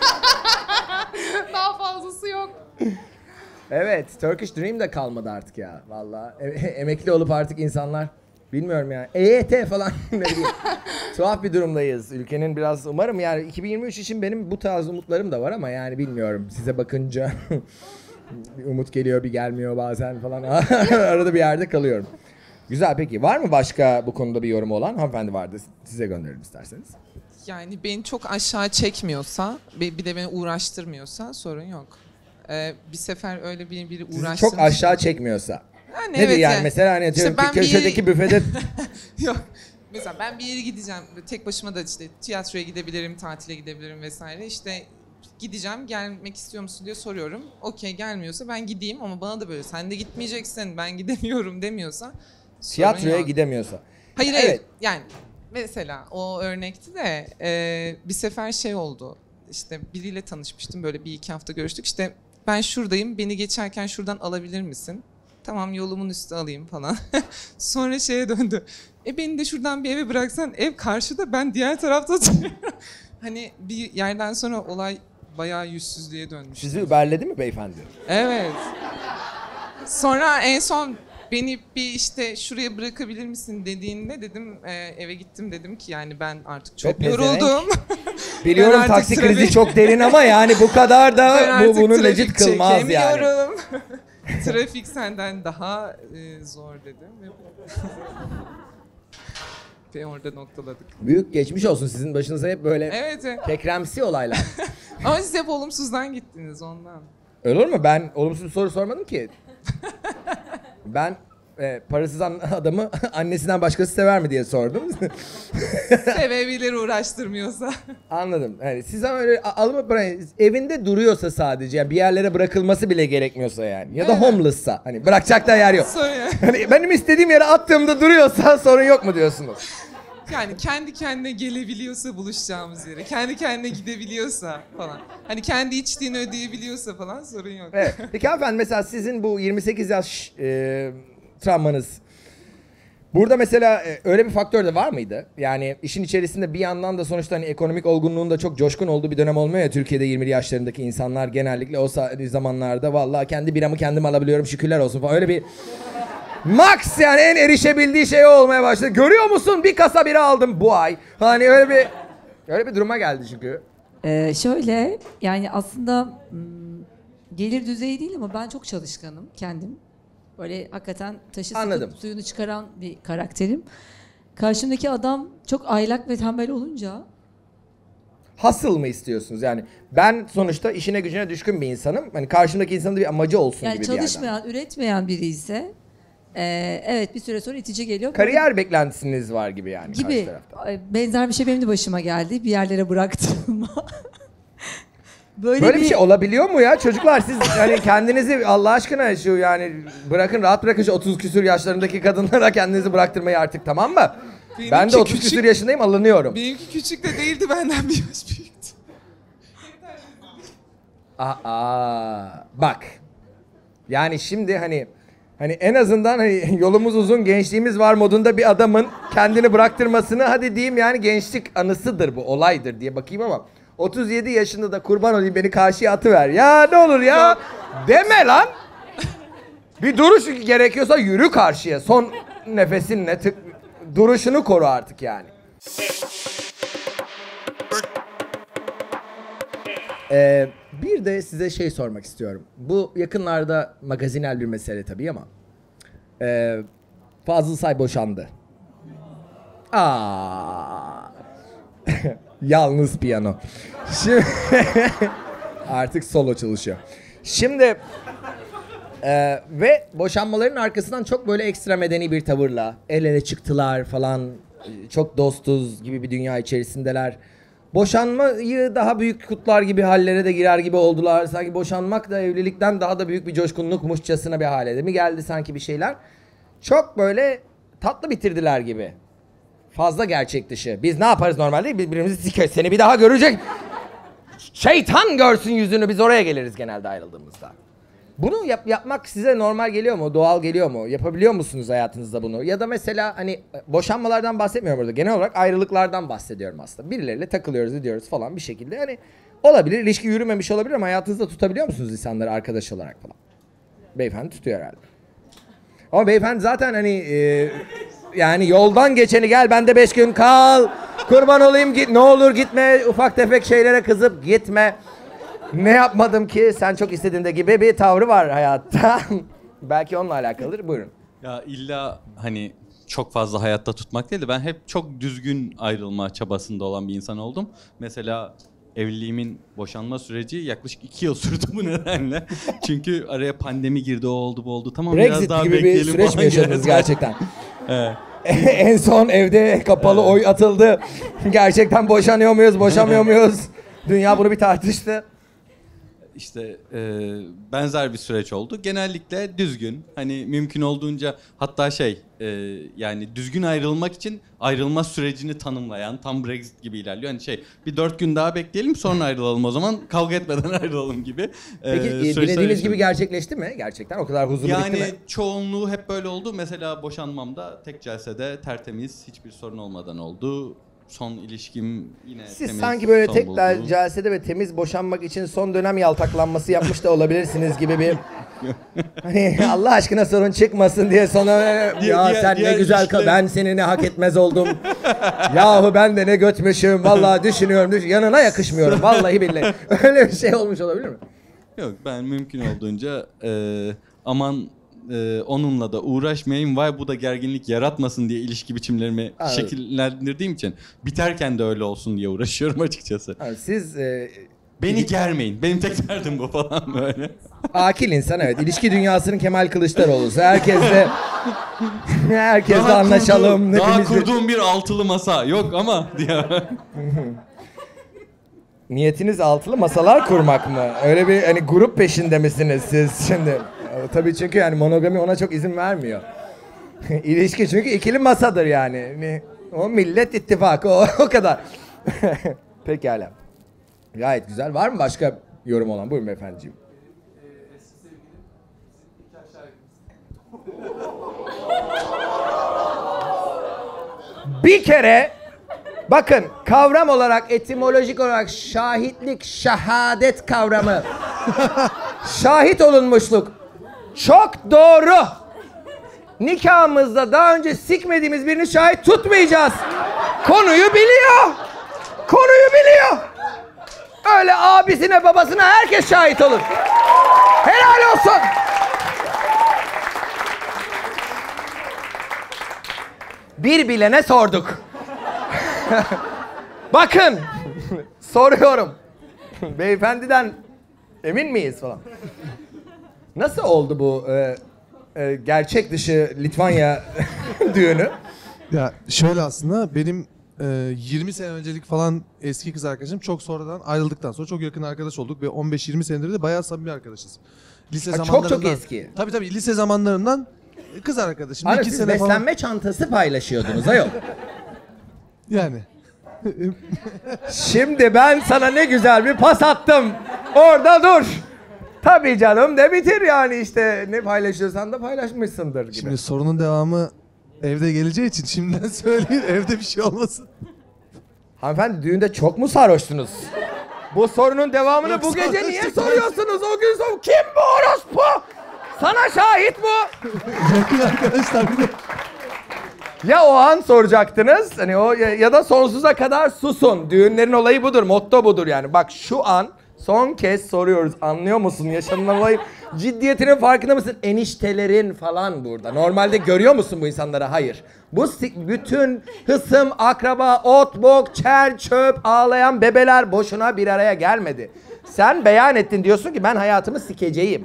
Daha fazlası yok. Evet, Turkish Dream de kalmadı artık ya. Vallahi E- emekli olup artık insanlar bilmiyorum yani. E Y T falan ne bileyim. Tuhaf bir durumdayız. Ülkenin biraz umarım yani iki bin yirmi üç için benim bu tarz umutlarım da var ama yani bilmiyorum. Size bakınca bir umut geliyor, bir gelmiyor bazen falan. Arada bir yerde kalıyorum. Güzel peki. Var mı başka bu konuda bir yorumu olan? Hanımefendi vardı. Size gönderelim isterseniz. Yani beni çok aşağı çekmiyorsa, bir bir de beni uğraştırmıyorsa sorun yok. Ee, bir sefer öyle bir biri Sizi uğraştırmış. çok aşağı çekmiyorsa. Yani Nedir evet yani? yani. Mesela hani İşte atıyorum ben bir köşedeki yere- büfede Yok. Mesela ben bir yere gideceğim. Tek başıma da işte tiyatroya gidebilirim, tatile gidebilirim vesaire. İşte gideceğim, gelmek istiyor musun diye soruyorum. Okey gelmiyorsa ben gideyim ama bana da böyle sen de gitmeyeceksin, ben gidemiyorum demiyorsa sorun tiyatroya yok. gidemiyorsa. Hayır Evet. evet. Yani mesela o örnekti de e, bir sefer şey oldu. İşte biriyle tanışmıştım böyle bir iki hafta görüştük. İşte ben şuradayım beni geçerken şuradan alabilir misin? Tamam yolumun üstü alayım falan. Sonra şeye döndü. E beni de şuradan bir eve bıraksan ev karşıda ben diğer tarafta oturuyorum. Hani bir yerden sonra olay bayağı yüzsüzlüğe dönmüş. Sizi überledi mi beyefendi? Evet. Sonra en son beni bir işte şuraya bırakabilir misin dediğinde dedim e, eve gittim dedim ki yani ben artık çok Ve pezevenk. yoruldum. Biliyorum Ben artık taksi trafik- krizi çok derin ama yani bu kadar da Ben bu artık bunu trafik legit kılmaz yani. çekemiyorum. Trafik senden daha e, zor dedim. Ve orada noktaladık. Büyük geçmiş olsun sizin başınıza hep böyle Evet. evet. kekremsi olaylar. Ama siz hep olumsuzdan gittiniz ondan. Öyle olur mu? Ben olumsuz bir soru sormadım ki. Ben e, parasız an- adamı annesinden başkası sever mi diye sordum. Sevebilir uğraştırmıyorsa. Anladım. Yani siz ama öyle a- alıp bırakın. Evinde duruyorsa sadece yani bir yerlere bırakılması bile gerekmiyorsa yani. Ya da Evet. homeless'sa hani bırakacak da yer yok. Sorun yok. Hani benim istediğim yere attığımda duruyorsa sorun yok mu diyorsunuz? Yani kendi kendine gelebiliyorsa buluşacağımız yere, kendi kendine gidebiliyorsa falan. Hani kendi içtiğini ödeyebiliyorsa falan sorun yok. Evet. Peki hanımefendi mesela sizin bu yirmi sekiz yaş e, travmanız. Burada mesela e, öyle bir faktör de var mıydı? Yani işin içerisinde bir yandan da sonuçta hani ekonomik olgunluğun da çok coşkun olduğu bir dönem olmuyor ya Türkiye'de yirmili yaşlarındaki insanlar genellikle o sa- zamanlarda vallahi kendi biramı kendim alabiliyorum şükürler olsun falan öyle bir max yani en erişebildiği şey o olmaya başladı. Görüyor musun bir kasa bira aldım bu ay. Hani öyle bir öyle bir duruma geldi çünkü. Ee, şöyle yani aslında hmm, gelir düzeyi değil ama ben çok çalışkanım kendim. Böyle hakikaten taşı Anladım. sıkıp suyunu çıkaran bir karakterim. Karşımdaki adam çok aylak ve tembel olunca Hasıl mı istiyorsunuz? Yani ben sonuçta işine gücüne düşkün bir insanım. Hani karşımdaki insanın da bir amacı olsun yani gibi bir yerden. çalışmayan, üretmeyen biri ise e, evet bir süre sonra itici geliyor. Kariyer beklentisiniz var gibi yani karşı Gibi. tarafta. E, Benzer bir şey benim de başıma geldi. Bir yerlere bıraktım. Böyle, Böyle bir şey olabiliyor mu ya? Çocuklar siz hani kendinizi Allah aşkına şu yani bırakın rahat bırakın şu otuz küsür yaşlarındaki kadınlara kendinizi bıraktırmayı artık tamam mı? Benimki Ben de otuz küçük- küsür yaşındayım alınıyorum. Benimki küçük de değildi, benden bir yaş büyüktü. Aa, bak. Yani şimdi hani hani en azından hani yolumuz uzun gençliğimiz var modunda bir adamın kendini bıraktırmasını hadi diyeyim yani gençlik anısıdır bu olaydır diye bakayım ama otuz yedi yaşında da kurban olayım beni karşıya atıver. Ya ne olur ya deme lan. Bir duruş gerekiyorsa yürü karşıya. Son nefesinle tık, duruşunu koru artık yani. Ee, bir de size şey sormak istiyorum. Bu yakınlarda magazinel bir mesele tabii ama ee, Fazıl Say boşandı. Aa. Yalnız piyano. Şimdi artık solo çalışıyor. Şimdi ee, ve boşanmaların arkasından çok böyle ekstra medeni bir tavırla el ele çıktılar falan. Çok dostuz gibi bir dünya içerisindeler. Boşanmayı daha büyük kutlar gibi hallere de girer gibi oldular. Sanki boşanmak da evlilikten daha da büyük bir coşkunlukmuşçasına bir hale de mi geldi sanki bir şeyler. Çok böyle tatlı bitirdiler gibi. Fazla gerçek dışı. Biz ne yaparız normalde? Birbirimizi sikeriz. Seni bir daha görecek. Şeytan görsün yüzünü. Biz oraya geliriz genelde ayrıldığımızda. Bunu yap- yapmak size normal geliyor mu? Doğal geliyor mu? Yapabiliyor musunuz hayatınızda bunu? Ya da mesela hani boşanmalardan bahsetmiyorum burada. Genel olarak ayrılıklardan bahsediyorum aslında. Birileriyle takılıyoruz, ediyoruz falan bir şekilde. Hani olabilir, ilişki yürümemiş olabilir ama hayatınızda tutabiliyor musunuz insanları arkadaş olarak falan? Beyefendi tutuyor herhalde. Ama beyefendi zaten hani e, yani yoldan geçeni gel bende beş gün kal. Kurban olayım git ne olur gitme. Ufak tefek şeylere kızıp gitme. Ne yapmadım ki sen çok istediğinde gibi bir tavrı var hayatta. Belki onunla alakalıdır. Buyurun. Ya illa hani çok fazla hayatta tutmak değil de ben hep çok düzgün ayrılma çabasında olan bir insan oldum. Mesela evliliğimin boşanma süreci yaklaşık iki yıl sürdü bu nedenle. Çünkü araya pandemi girdi, o oldu bu oldu. Tamam Brexit biraz daha gibi bir bekleyelim süreç mi falan. yaşadınız gerçekten? Evet. En son evde kapalı oy atıldı. Gerçekten boşanıyor muyuz, boşamıyor muyuz? Dünya bunu bir tartıştı. İşte e, benzer bir süreç oldu. Genellikle düzgün, hani mümkün olduğunca hatta şey e, yani düzgün ayrılmak için ayrılma sürecini tanımlayan tam Brexit gibi ilerliyor. Hani şey bir dört gün daha bekleyelim sonra ayrılalım o zaman kavga etmeden ayrılalım gibi. e, Peki e, süreçler dilediğiniz yaşadım. gibi gerçekleşti mi? Gerçekten o kadar huzurlu Yani bitti mi? çoğunluğu hep böyle oldu. Mesela boşanmamda tek celsede tertemiz, hiçbir sorun olmadan oldu. Son ilişkim yine Siz temiz sanki böyle son tek buldu. del- celsede ve temiz boşanmak için son dönem yaltaklanması yapmış da olabilirsiniz gibi bir... Hani Allah aşkına sorun çıkmasın diye sonra ya Diğer- sen diğer ne güzel kal ilişkiler- ben seni ne hak etmez oldum. Yahu ben de ne götmüşüm vallahi düşünüyorum düş yanına yakışmıyorum vallahi billahi. Öyle bir şey olmuş olabilir mi? Yok ben mümkün olduğunca e, aman e, onunla da uğraşmayayım vay bu da gerginlik yaratmasın diye ilişki biçimlerimi Anladım. şekillendirdiğim için biterken de öyle olsun diye uğraşıyorum açıkçası. Yani siz e, Beni germeyin. Benim tek derdim bu falan böyle. akil insan evet. İlişki dünyasının Kemal Kılıçdaroğlu'su. Herkesle herkesle Daha anlaşalım. kurduğum- Daha hepimiz bir- kurduğum bir altılı masa yok ama diye. Niyetiniz altılı masalar kurmak mı? Öyle bir hani grup peşinde misiniz siz şimdi? E, Tabii çünkü yani monogami ona çok izin vermiyor. İlişki çünkü ikili masadır yani. Hani O Millet İttifakı o, o kadar. Pekala. Gayet güzel. Var mı başka yorum olan? Buyurun efendiciğim. Bir kere bakın kavram olarak, etimolojik olarak şahitlik, şehadet kavramı. Şahit olunmuşluk. Çok doğru. Nikahımızda daha önce sikmediğimiz birini şahit tutmayacağız. Konuyu biliyor. Konuyu biliyor. Öyle abisine babasına herkes şahit olur. Helal olsun. Bir bilene sorduk. Bakın. Soruyorum. Beyefendiden emin miyiz falan. Nasıl oldu bu e, e, gerçek dışı Litvanya düğünü? Ya şöyle aslında benim e, yirmi sene öncelik falan eski kız arkadaşım çok sonradan ayrıldıktan sonra çok yakın arkadaş olduk ve on beş yirmi senedir de bayağı samimi arkadaşız. Lise Ha, çok zamanlarından. çok eski. Tabii tabii lise zamanlarından kız arkadaşım. Hani iki siz sene beslenme falan. çantası paylaşıyordunuz ayol. Yani. Şimdi ben sana ne güzel bir pas attım. Orada dur. Tabii canım de bitir yani işte ne paylaşıyorsan da paylaşmışsındır gibi. Şimdi sorunun devamı evde geleceği için şimdiden söyleyeyim evde bir şey olmasın. Hanımefendi düğünde çok mu sarhoştunuz? Bu sorunun devamını Yok, bu gece sarhoş niye değil. soruyorsunuz? O gün son kim bu orospu? Sana şahit bu. Yakın arkadaşlar bir de. Ya o an soracaktınız hani o ya, ya da sonsuza kadar susun. Düğünlerin olayı budur, motto budur yani. Bak şu an son kez soruyoruz. Anlıyor musun yaşanılan olayı? Ciddiyetinin farkında mısın? Eniştelerin falan burada. Normalde görüyor musun bu insanları? Hayır. Bu si- bütün hısım, akraba, ot, bok, çer, çöp, ağlayan bebeler boşuna bir araya gelmedi. Sen beyan ettin diyorsun ki ben hayatımı sikeceğim.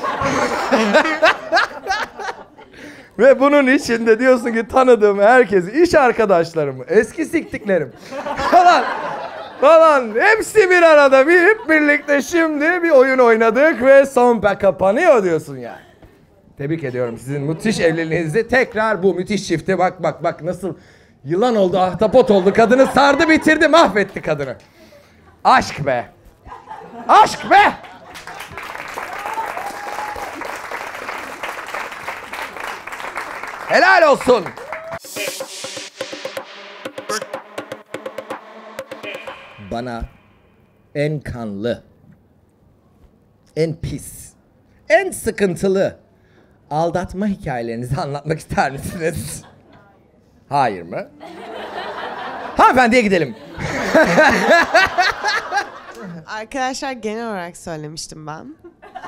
Ve bunun içinde diyorsun ki tanıdığım herkesi, iş arkadaşlarımı, eski siktiklerim falan falan hepsi bir arada bir hep birlikte şimdi bir oyun oynadık ve son kapanıyor diyorsun yani. Tebrik ediyorum sizin müthiş evliliğinizi. Tekrar bu müthiş çifte bak bak bak nasıl yılan oldu, ahtapot oldu. Kadını sardı bitirdi, mahvetti kadını. Aşk be. Aşk be. Helal olsun. Bana en kanlı, en pis, en sıkıntılı aldatma hikayelerinizi anlatmak ister misiniz? Hayır mı? Hanımefendiye gidelim. Arkadaşlar genel olarak söylemiştim ben.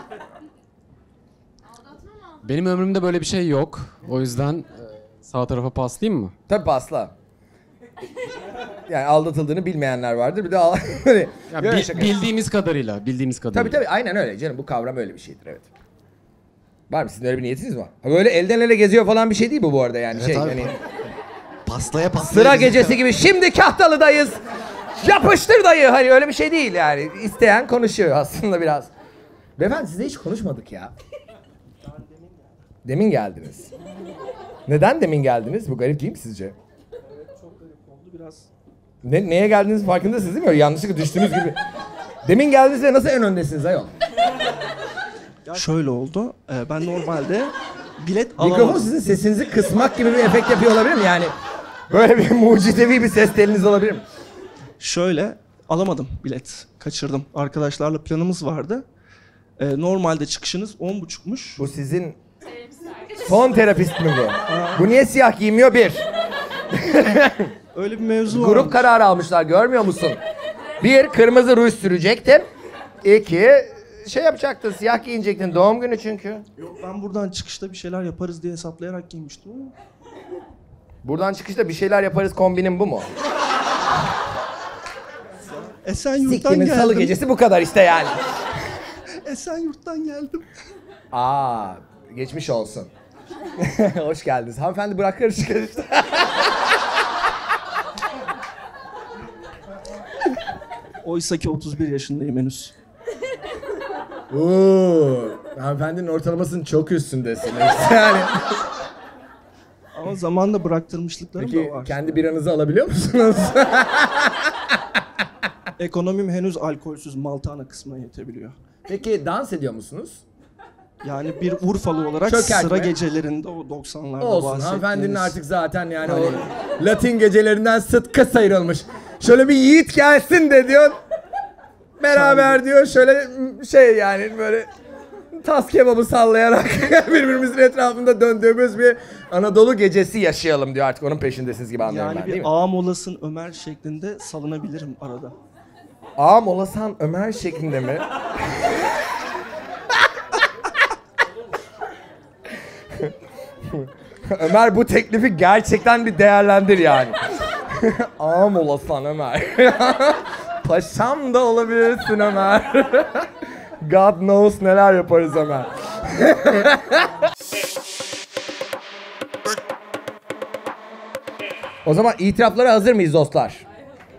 Benim ömrümde böyle bir şey yok. O yüzden sağ tarafa paslayayım mı? Tabii pasla. Yani aldatıldığını bilmeyenler vardır. Bir de al- hani Ya böyle bi- şaka. bildiğimiz kadarıyla, bildiğimiz kadarıyla. Tabii tabii aynen öyle canım. Bu kavram öyle bir şeydir evet. Var mı sizin öyle bir niyetiniz var? Ha böyle elden ele geziyor falan bir şey değil bu bu arada yani Evet şey abi. hani Paslaya paslaya. sıra geziyor. gecesi gibi şimdi Kahtalı'dayız. Yapıştır dayı hani öyle bir şey değil yani. İsteyen konuşuyor aslında biraz. Beyefendi sizle hiç konuşmadık ya. Demin geldiniz. Neden demin geldiniz? Bu garip değil mi sizce? Çok garip oldu biraz. Ne, neye geldiğiniz farkındasınız değil mi? Öyle yanlışlıkla düştüğünüz gibi. Demin geldiniz ve nasıl en öndesiniz ayol? Şöyle oldu. e, Ben normalde bilet alamadım. Mikrofon sizin sesinizi kısmak gibi bir efekt yapıyor olabilir mi? Yani böyle bir mucizevi bir ses teliniz olabilir mi? Şöyle alamadım bilet. Kaçırdım. Arkadaşlarla planımız vardı. E, normalde çıkışınız on buçukmuş. Bu sizin son terapist mi bu? Bu niye siyah giymiyor bir? Öyle bir mevzu var. Grup kararı almışlar görmüyor musun? Bir, kırmızı ruj sürecektin. İki, şey yapacaktın, siyah giyinecektin. Doğum günü çünkü. Yok ben buradan çıkışta bir şeyler yaparız diye hesaplayarak giymiştim ama. Buradan çıkışta bir şeyler yaparız kombinin bu mu? Esenyurt'tan Siktimin geldim. salı gecesi bu kadar işte yani. Esenyurt'tan geldim. Aa, geçmiş olsun. Hoş geldiniz. Hanımefendi bırak karışık karışık. Oysa ki otuz bir yaşındayım henüz. Oo, hanımefendinin ortalamasının çok üstündesiniz. Yani Ama zamanla bıraktırmışlıklarım Peki da var. kendi biranızı alabiliyor musunuz? Ekonomim henüz alkolsüz Maltana kısmına yetebiliyor. Peki dans ediyor musunuz? Yani bir Urfalı olarak Çökertme. sıra gecelerinde o doksanlarda Olsun, bahsettiğiniz... hanımefendinin artık zaten yani Hani- o Latin gecelerinden sıtkı sıyrılmış. Şöyle bir yiğit gelsin de diyor. Beraber diyor şöyle şey yani böyle tas kebabı sallayarak birbirimizin etrafında döndüğümüz bir Anadolu gecesi yaşayalım diyor, artık onun peşindesiniz gibi anlıyorum Yani ben, değil bir mi? ağam olasın Ömer şeklinde salınabilirim arada. Ağam olasan Ömer şeklinde mi? Ömer, bu teklifi gerçekten bir değerlendir yani. Ağam olasan Ömer. Paşam da olabilirsin Ömer. God knows neler yaparız Ömer. O zaman itiraflara hazır mıyız dostlar?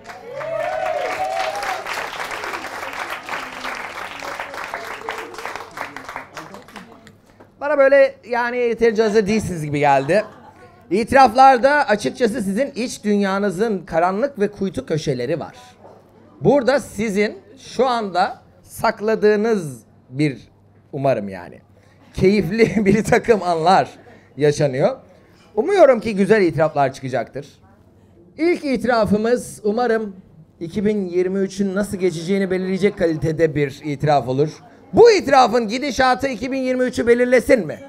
Bana böyle yani yeterince hazır değilsiniz gibi geldi. İtiraflarda açıkçası sizin iç dünyanızın karanlık ve kuytu köşeleri var. Burada sizin şu anda sakladığınız bir, umarım yani, keyifli bir takım anlar yaşanıyor. Umuyorum ki güzel itiraflar çıkacaktır. İlk itirafımız umarım iki bin yirmi üçün nasıl geçeceğini belirleyecek kalitede bir itiraf olur. Bu itirafın gidişatı iki bin yirmi üçü belirlesin mi?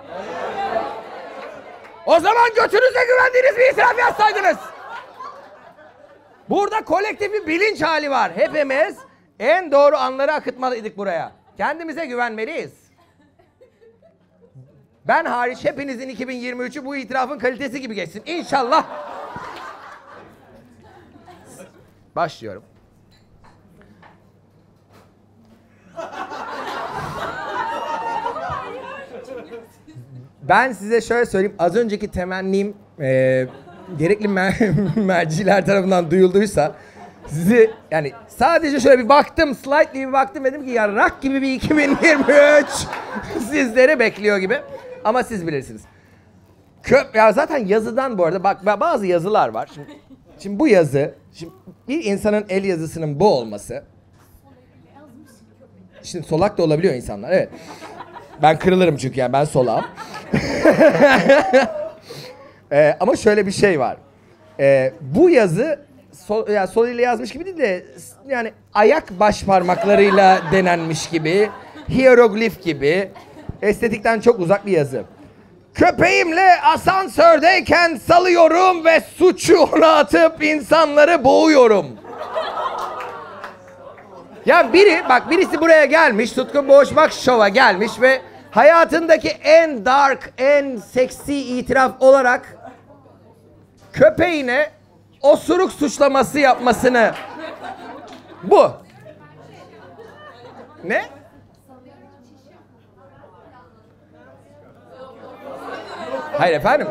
O zaman götünüze güvendiğiniz bir itiraf yazsaydınız. Burada kolektif bir bilinç hali var. Hepimiz en doğru anları akıtmalıydık buraya. Kendimize güvenmeliyiz. Ben hariç hepinizin iki bin yirmi üçü bu itirafın kalitesi gibi geçsin. İnşallah. Başlıyorum. Ben size şöyle söyleyeyim. Az önceki temennim e, gerekli mer- merciler tarafından duyulduysa sizi yani sadece şöyle bir baktım, slightly bir baktım, dedim ki ya rak gibi bir iki bin yirmi üç sizleri bekliyor gibi. Ama siz bilirsiniz. Köp ya zaten yazıdan bu arada bak bazı yazılar var. Şimdi, şimdi bu yazı, şimdi bir insanın el yazısının bu olması. Şimdi solak da olabiliyor insanlar, evet. Ben kırılırım çünkü yani ben solağım. ee, ama şöyle bir şey var. Ee, bu yazı sol, yani sol ile yazmış gibi değil de yani ayak baş parmaklarıyla denenmiş gibi, hieroglif gibi, estetikten çok uzak bir yazı. Köpeğimle asansördeyken salıyorum ve suçu ona atıp insanları boğuyorum. Ya biri, bak birisi buraya gelmiş, Tutku Boğuşmak Show'a gelmiş ve hayatındaki en dark, en seksi itiraf olarak köpeğine osuruk suçlaması yapmasını... Bu. Ne? Hayır efendim.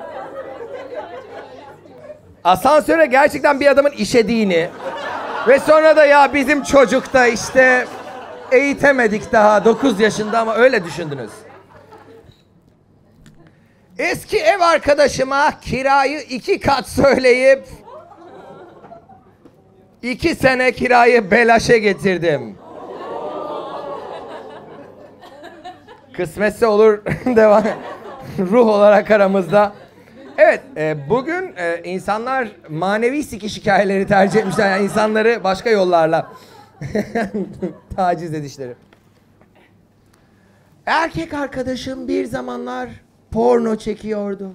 Asansöre gerçekten bir adamın işediğini ve sonra da ya bizim çocuk da işte eğitemedik daha dokuz yaşında ama öyle düşündünüz. Eski ev arkadaşıma kirayı iki kat söyleyip iki sene kirayı belaşe getirdim. Kısmetse olur devam. Ruh olarak aramızda. Evet, e, bugün e, insanlar manevi sikiş hikayeleri tercih etmişler. Yani insanları başka yollarla taciz edişleri. Erkek arkadaşım bir zamanlar porno çekiyordu.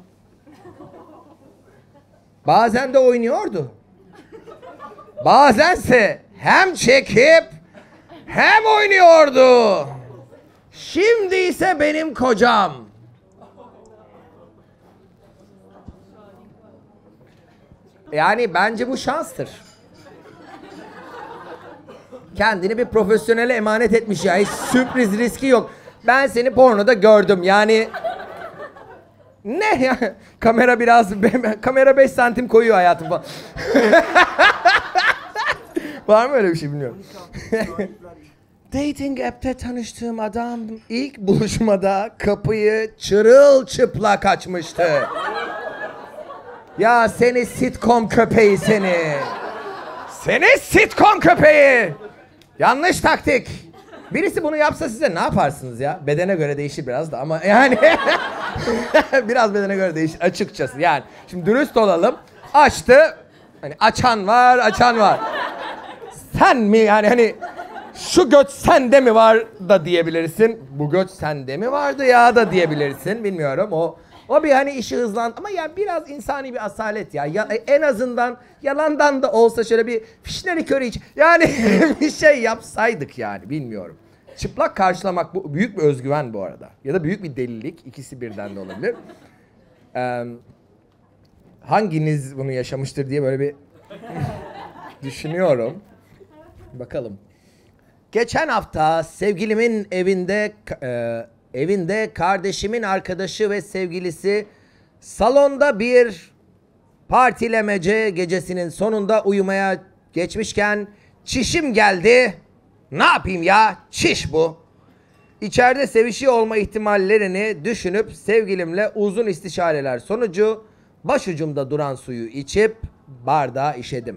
Bazen de oynuyordu. Bazense hem çekip hem oynuyordu. Şimdi ise benim kocam. Yani bence bu şanstır. Kendini bir profesyonele emanet etmiş ya. Hiç sürpriz riski yok. Ben seni pornoda gördüm yani. Ne ya? Kamera biraz... Kamera beş santim koyuyor hayatım falan. Var mı öyle bir şey bilmiyorum. Dating app'te tanıştığım adam ilk buluşmada kapıyı çırılçıplak açmıştı. Ya seni sitcom köpeği seni. Seni sitcom köpeği. Yanlış taktik. Birisi bunu yapsa size ne yaparsınız ya? Bedene göre değişir biraz da ama yani biraz bedene göre değişir açıkçası. Yani şimdi dürüst olalım. Açtı. Hani açan var, açan var. Sen mi yani hani şu göt sende mi var da diyebilirsin. Bu göt sende mi vardı ya da diyebilirsin. Bilmiyorum o o bir hani işi hızlan ama ya biraz insani bir asalet ya. ya en azından yalandan da olsa şöyle bir fişleri körü iç. Yani bir şey yapsaydık yani bilmiyorum. Çıplak karşılamak bu büyük bir özgüven bu arada. Ya da büyük bir delilik. İkisi birden de olabilir. Ee, hanginiz bunu yaşamıştır diye böyle bir düşünüyorum. Bakalım. Geçen hafta sevgilimin evinde e, evinde kardeşimin arkadaşı ve sevgilisi salonda bir partilemece gecesinin sonunda uyumaya geçmişken çişim geldi. Ne yapayım ya? Çiş bu. İçeride sevişiyor olma ihtimallerini düşünüp sevgilimle uzun istişareler sonucu başucumda duran suyu içip bardağa işedim.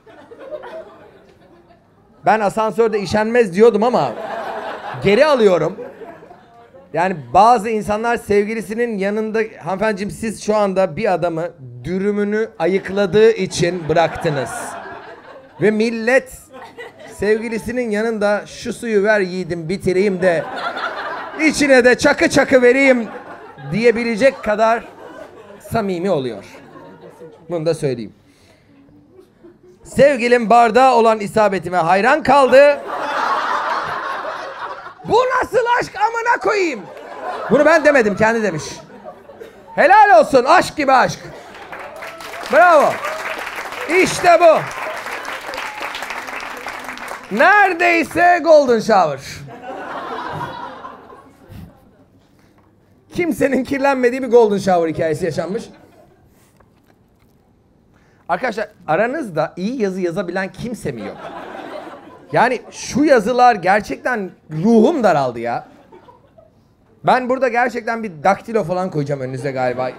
Ben asansörde işenmez diyordum ama geri alıyorum. Yani bazı insanlar sevgilisinin yanında, hanımefendiciğim siz şu anda bir adamı dürümünü ayıkladığı için bıraktınız. Ve millet sevgilisinin yanında şu suyu ver yiğidim bitireyim de içine de çakı çakı vereyim diyebilecek kadar samimi oluyor. Bunu da söyleyeyim. Sevgilim bardağa olan isabetime hayran kaldı. Bu nasıl aşk amına koyayım? Bunu ben demedim, kendi demiş. Helal olsun, aşk gibi aşk. Bravo. İşte bu. Neredeyse golden shower. Kimsenin kirlenmediği bir golden shower hikayesi yaşanmış. Arkadaşlar aranızda iyi yazı yazabilen kimse mi yok? Yani şu yazılar gerçekten ruhum daraldı ya. Ben burada gerçekten bir daktilo falan koyacağım önünüze galiba.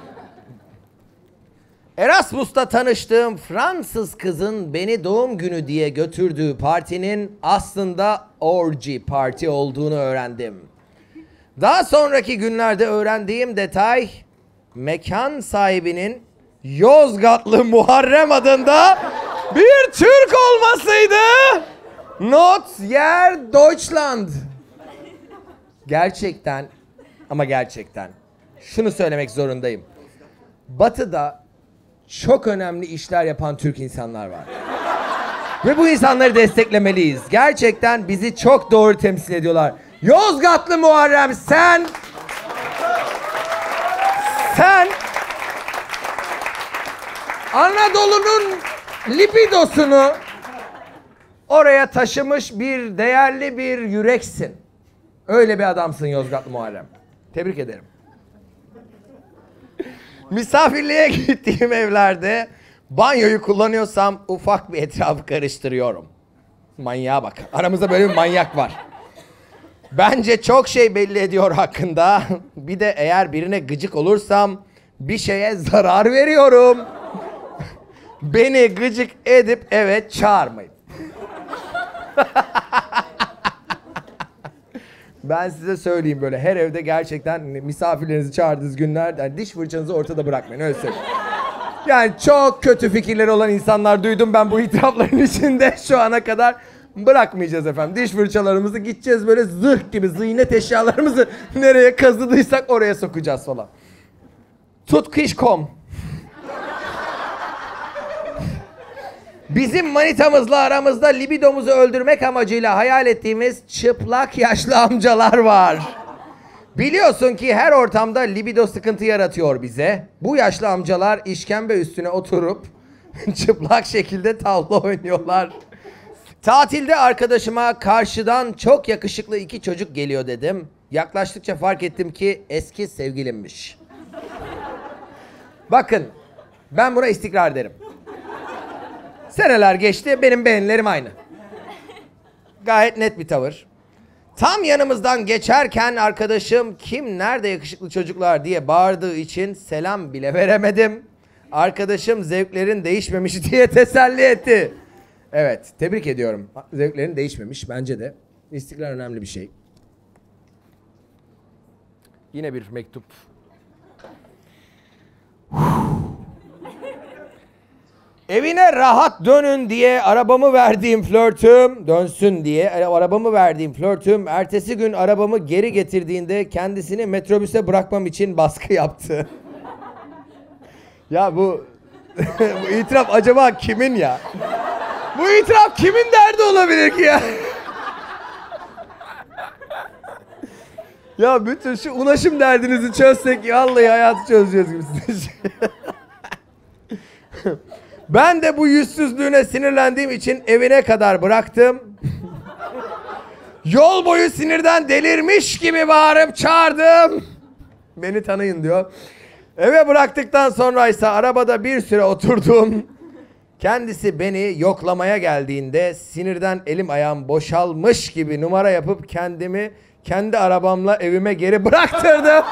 Erasmus'ta tanıştığım Fransız kızın beni doğum günü diye götürdüğü partinin aslında orgy parti olduğunu öğrendim. Daha sonraki günlerde öğrendiğim detay, mekan sahibinin Yozgatlı Muharrem adında bir Türk olmasıydı. Not yer Deutschland. Gerçekten ama gerçekten şunu söylemek zorundayım. Batı'da çok önemli işler yapan Türk insanlar var. Ve bu insanları desteklemeliyiz. Gerçekten bizi çok doğru temsil ediyorlar. Yozgatlı Muharrem sen sen Anadolu'nun libidosunu oraya taşımış bir değerli bir yüreksin. Öyle bir adamsın Yozgatlı Muharrem. Tebrik ederim. Misafirliğe gittiğim evlerde banyoyu kullanıyorsam ufak bir etrafı karıştırıyorum. Manyağa bak. Aramızda böyle bir manyak var. Bence çok şey belli ediyor hakkında. Bir de eğer birine gıcık olursam bir şeye zarar veriyorum. Beni gıcık edip eve çağırmayın. Ben size söyleyeyim böyle her evde gerçekten misafirlerinizi çağırdığınız günlerde yani diş fırçanızı ortada bırakmayın öyle söyleyeyim. Yani çok kötü fikirleri olan insanlar duydum ben bu itirafların içinde şu ana kadar. Bırakmayacağız efendim. Diş fırçalarımızı gideceğiz böyle zırh gibi ziynet eşyalarımızı nereye kazıdıysak oraya sokacağız falan. Tutkiş nokta com Bizim manitamızla aramızda libidomuzu öldürmek amacıyla hayal ettiğimiz çıplak yaşlı amcalar var. Biliyorsun ki her ortamda libido sıkıntı yaratıyor bize. Bu yaşlı amcalar işkembe üstüne oturup çıplak şekilde tavla oynuyorlar. Tatilde arkadaşıma karşıdan çok yakışıklı iki çocuk geliyor dedim. Yaklaştıkça fark ettim ki eski sevgilimmiş. Bakın ben buna istikrar derim. Seneler geçti benim beğenilerim aynı. Gayet net bir tavır. Tam yanımızdan geçerken arkadaşım kim nerede yakışıklı çocuklar diye bağırdığı için selam bile veremedim. Arkadaşım zevklerin değişmemiş diye teselli etti. Evet, tebrik ediyorum. Zevklerin değişmemiş bence de. İstikrar önemli bir şey. Yine bir mektup. Evine rahat dönün diye arabamı verdiğim flörtüm, dönsün diye arabamı verdiğim flörtüm ertesi gün arabamı geri getirdiğinde kendisini metrobüse bırakmam için baskı yaptı. Ya bu, bu itiraf acaba kimin ya? Bu itiraf kimin derdi olabilir ki ya? Ya bütün şu ulaşım derdinizi çözsek vallahi hayatı çözeceğiz gibi. Ben de bu yüzsüzlüğüne sinirlendiğim için evine kadar bıraktım. Yol boyu sinirden delirmiş gibi bağırıp çağırdım. Beni tanıyın diyor. Eve bıraktıktan sonra ise arabada bir süre oturdum. Kendisi beni yoklamaya geldiğinde sinirden elim ayağım boşalmış gibi numara yapıp kendimi kendi arabamla evime geri bıraktırdım.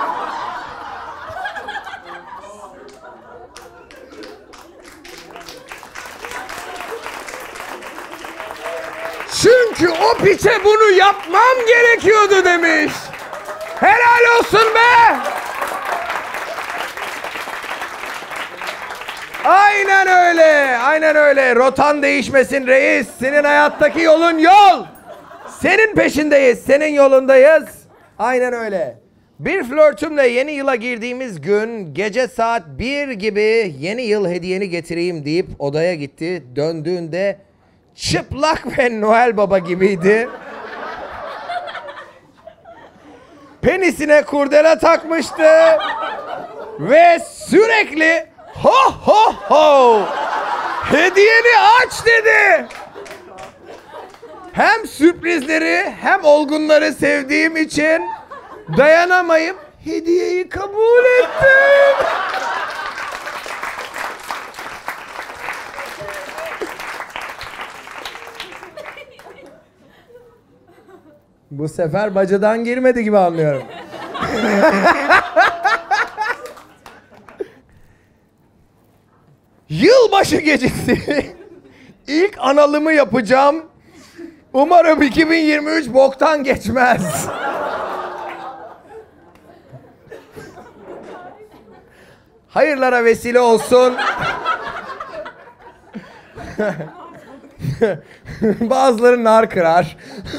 Çünkü o piçe bunu yapmam gerekiyordu demiş. Helal olsun be. Aynen öyle. Aynen öyle. Rotan değişmesin reis. Senin hayattaki yolun yol. Senin peşindeyiz. Senin yolundayız. Aynen öyle. Bir flörtümle yeni yıla girdiğimiz gün gece saat bir gibi yeni yıl hediyeni getireyim deyip odaya gitti. Döndüğünde çıplak ve Noel Baba gibiydi. Penisine kurdele takmıştı. Ve sürekli ho ho ho hediyeni aç dedi. Hem sürprizleri hem olgunları sevdiğim için dayanamayıp hediyeyi kabul ettim. Bu sefer bacadan girmedi gibi anlıyorum. Yılbaşı gecesi ilk analımı yapacağım. Umarım iki bin yirmi üç boktan geçmez. Hayırlara vesile olsun. Bazıları nar kırar.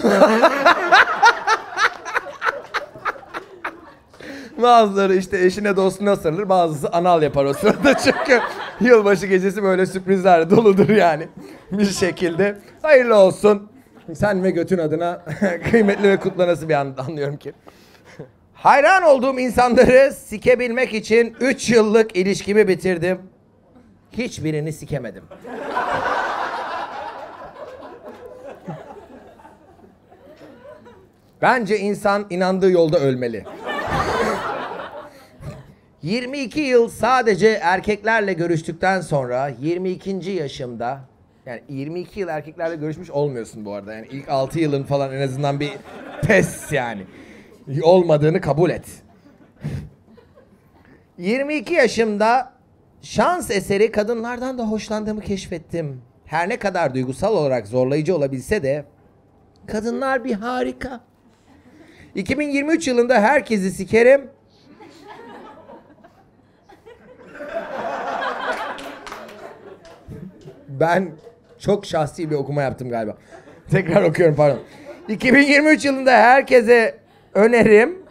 Bazıları işte eşine dostuna sarılır, bazısı anal yapar o sırada çünkü yılbaşı gecesi böyle sürprizlerle doludur yani bir şekilde. Hayırlı olsun. Sen ve götün adına kıymetli ve kutlanası bir an anlıyorum ki. Hayran olduğum insanları sikebilmek için üç yıllık ilişkimi bitirdim. Hiçbirini sikemedim. Bence insan inandığı yolda ölmeli. yirmi iki yıl sadece erkeklerle görüştükten sonra yirmi ikinci yaşımda, yani yirmi iki yıl erkeklerle görüşmüş olmuyorsun bu arada. Yani ilk altı yılın falan en azından bir pes yani. Olmadığını kabul et. yirmi iki yaşımda şans eseri kadınlardan da hoşlandığımı keşfettim. Her ne kadar duygusal olarak zorlayıcı olabilse de kadınlar bir harika. iki bin yirmi üç yılında herkesi sikerim. Ben çok şahsi bir okuma yaptım galiba. Tekrar okuyorum pardon. iki bin yirmi üç yılında herkese önerim.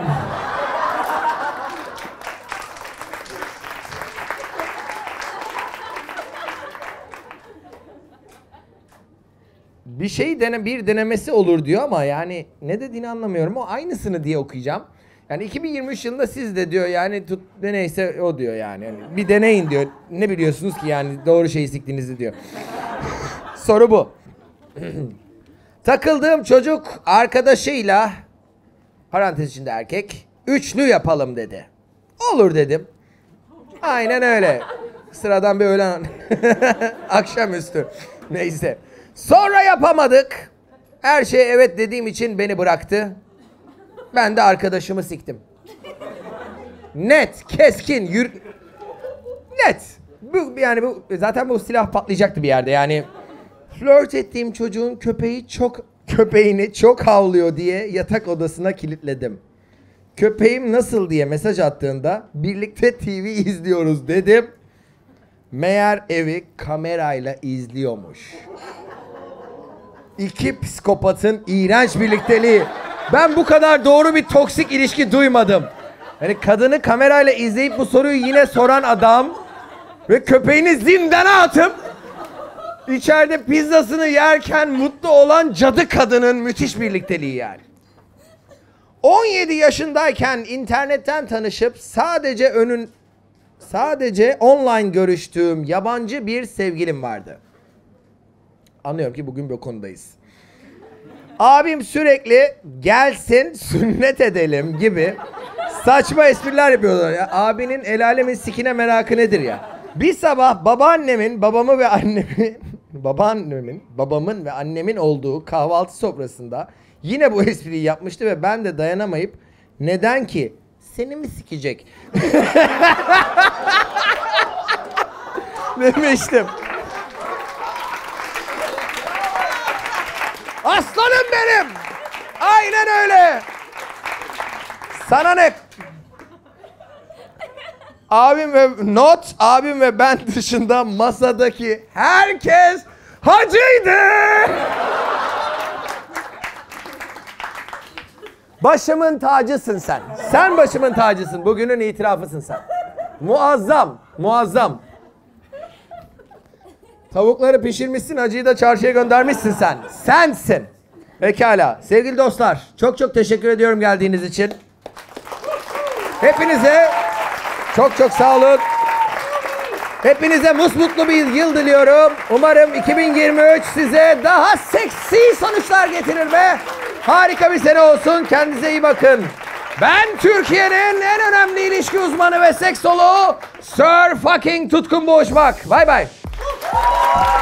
Bir şey dene bir denemesi olur diyor ama yani ne dediğini anlamıyorum. O aynısını diye okuyacağım. Yani iki bin yirmi üç yılında siz de diyor yani tut ne neyse o diyor yani. Yani bir deneyin diyor. Ne biliyorsunuz ki yani doğru şeyi siktiğinizi diyor. Soru bu. Takıldığım çocuk arkadaşıyla parantez içinde erkek üçlü yapalım dedi. Olur dedim. Aynen öyle. Sıradan bir öğlen akşamüstü. Neyse. Sonra yapamadık. Her şeye evet dediğim için beni bıraktı. Ben de arkadaşımı siktim. Net, keskin, yür... Net. Bu, yani bu zaten bu silah patlayacaktı bir yerde yani. Flört ettiğim çocuğun köpeği çok köpeğini çok havlıyor diye yatak odasına kilitledim. Köpeğim nasıl diye mesaj attığında birlikte T V izliyoruz dedim. Meğer evi kamerayla izliyormuş. İki psikopatın iğrenç birlikteliği. Ben bu kadar doğru bir toksik ilişki duymadım. Yani kadını kamerayla izleyip bu soruyu yine soran adam ve köpeğini zindana atıp içeride pizzasını yerken mutlu olan cadı kadının müthiş birlikteliği yani. on yedi yaşındayken internetten tanışıp sadece önün sadece online görüştüğüm yabancı bir sevgilim vardı. Anlıyorum ki bugün bu konudayız. Abim sürekli gelsin sünnet edelim gibi saçma espriler yapıyorlar ya. Abinin el alemin sikine merakı nedir ya? Bir sabah babaannemin, babamı ve annemi, babaannemin, babamın ve annemin olduğu kahvaltı sofrasında yine bu espriyi yapmıştı ve ben de dayanamayıp neden ki? Seni mi sikecek? Demiştim. Aslanım benim. Aynen öyle. Sana ne? Abim ve not, abim ve ben dışında masadaki herkes hacıydı. Başımın tacısın sen. Sen başımın tacısın. Bugünün itirafısın sen. Muazzam, muazzam. Tavukları pişirmişsin, hacıyı da çarşıya göndermişsin sen. Sensin. Pekala. Sevgili dostlar, çok çok teşekkür ediyorum geldiğiniz için. Hepinize çok çok sağ olun. Hepinize musmutlu bir yıl diliyorum. Umarım iki bin yirmi üç size daha seksi sonuçlar getirir ve harika bir sene olsun. Kendinize iyi bakın. Ben Türkiye'nin en önemli ilişki uzmanı ve seksoloğu Sir fucking Tutkun Boğuşmak. Bye bye.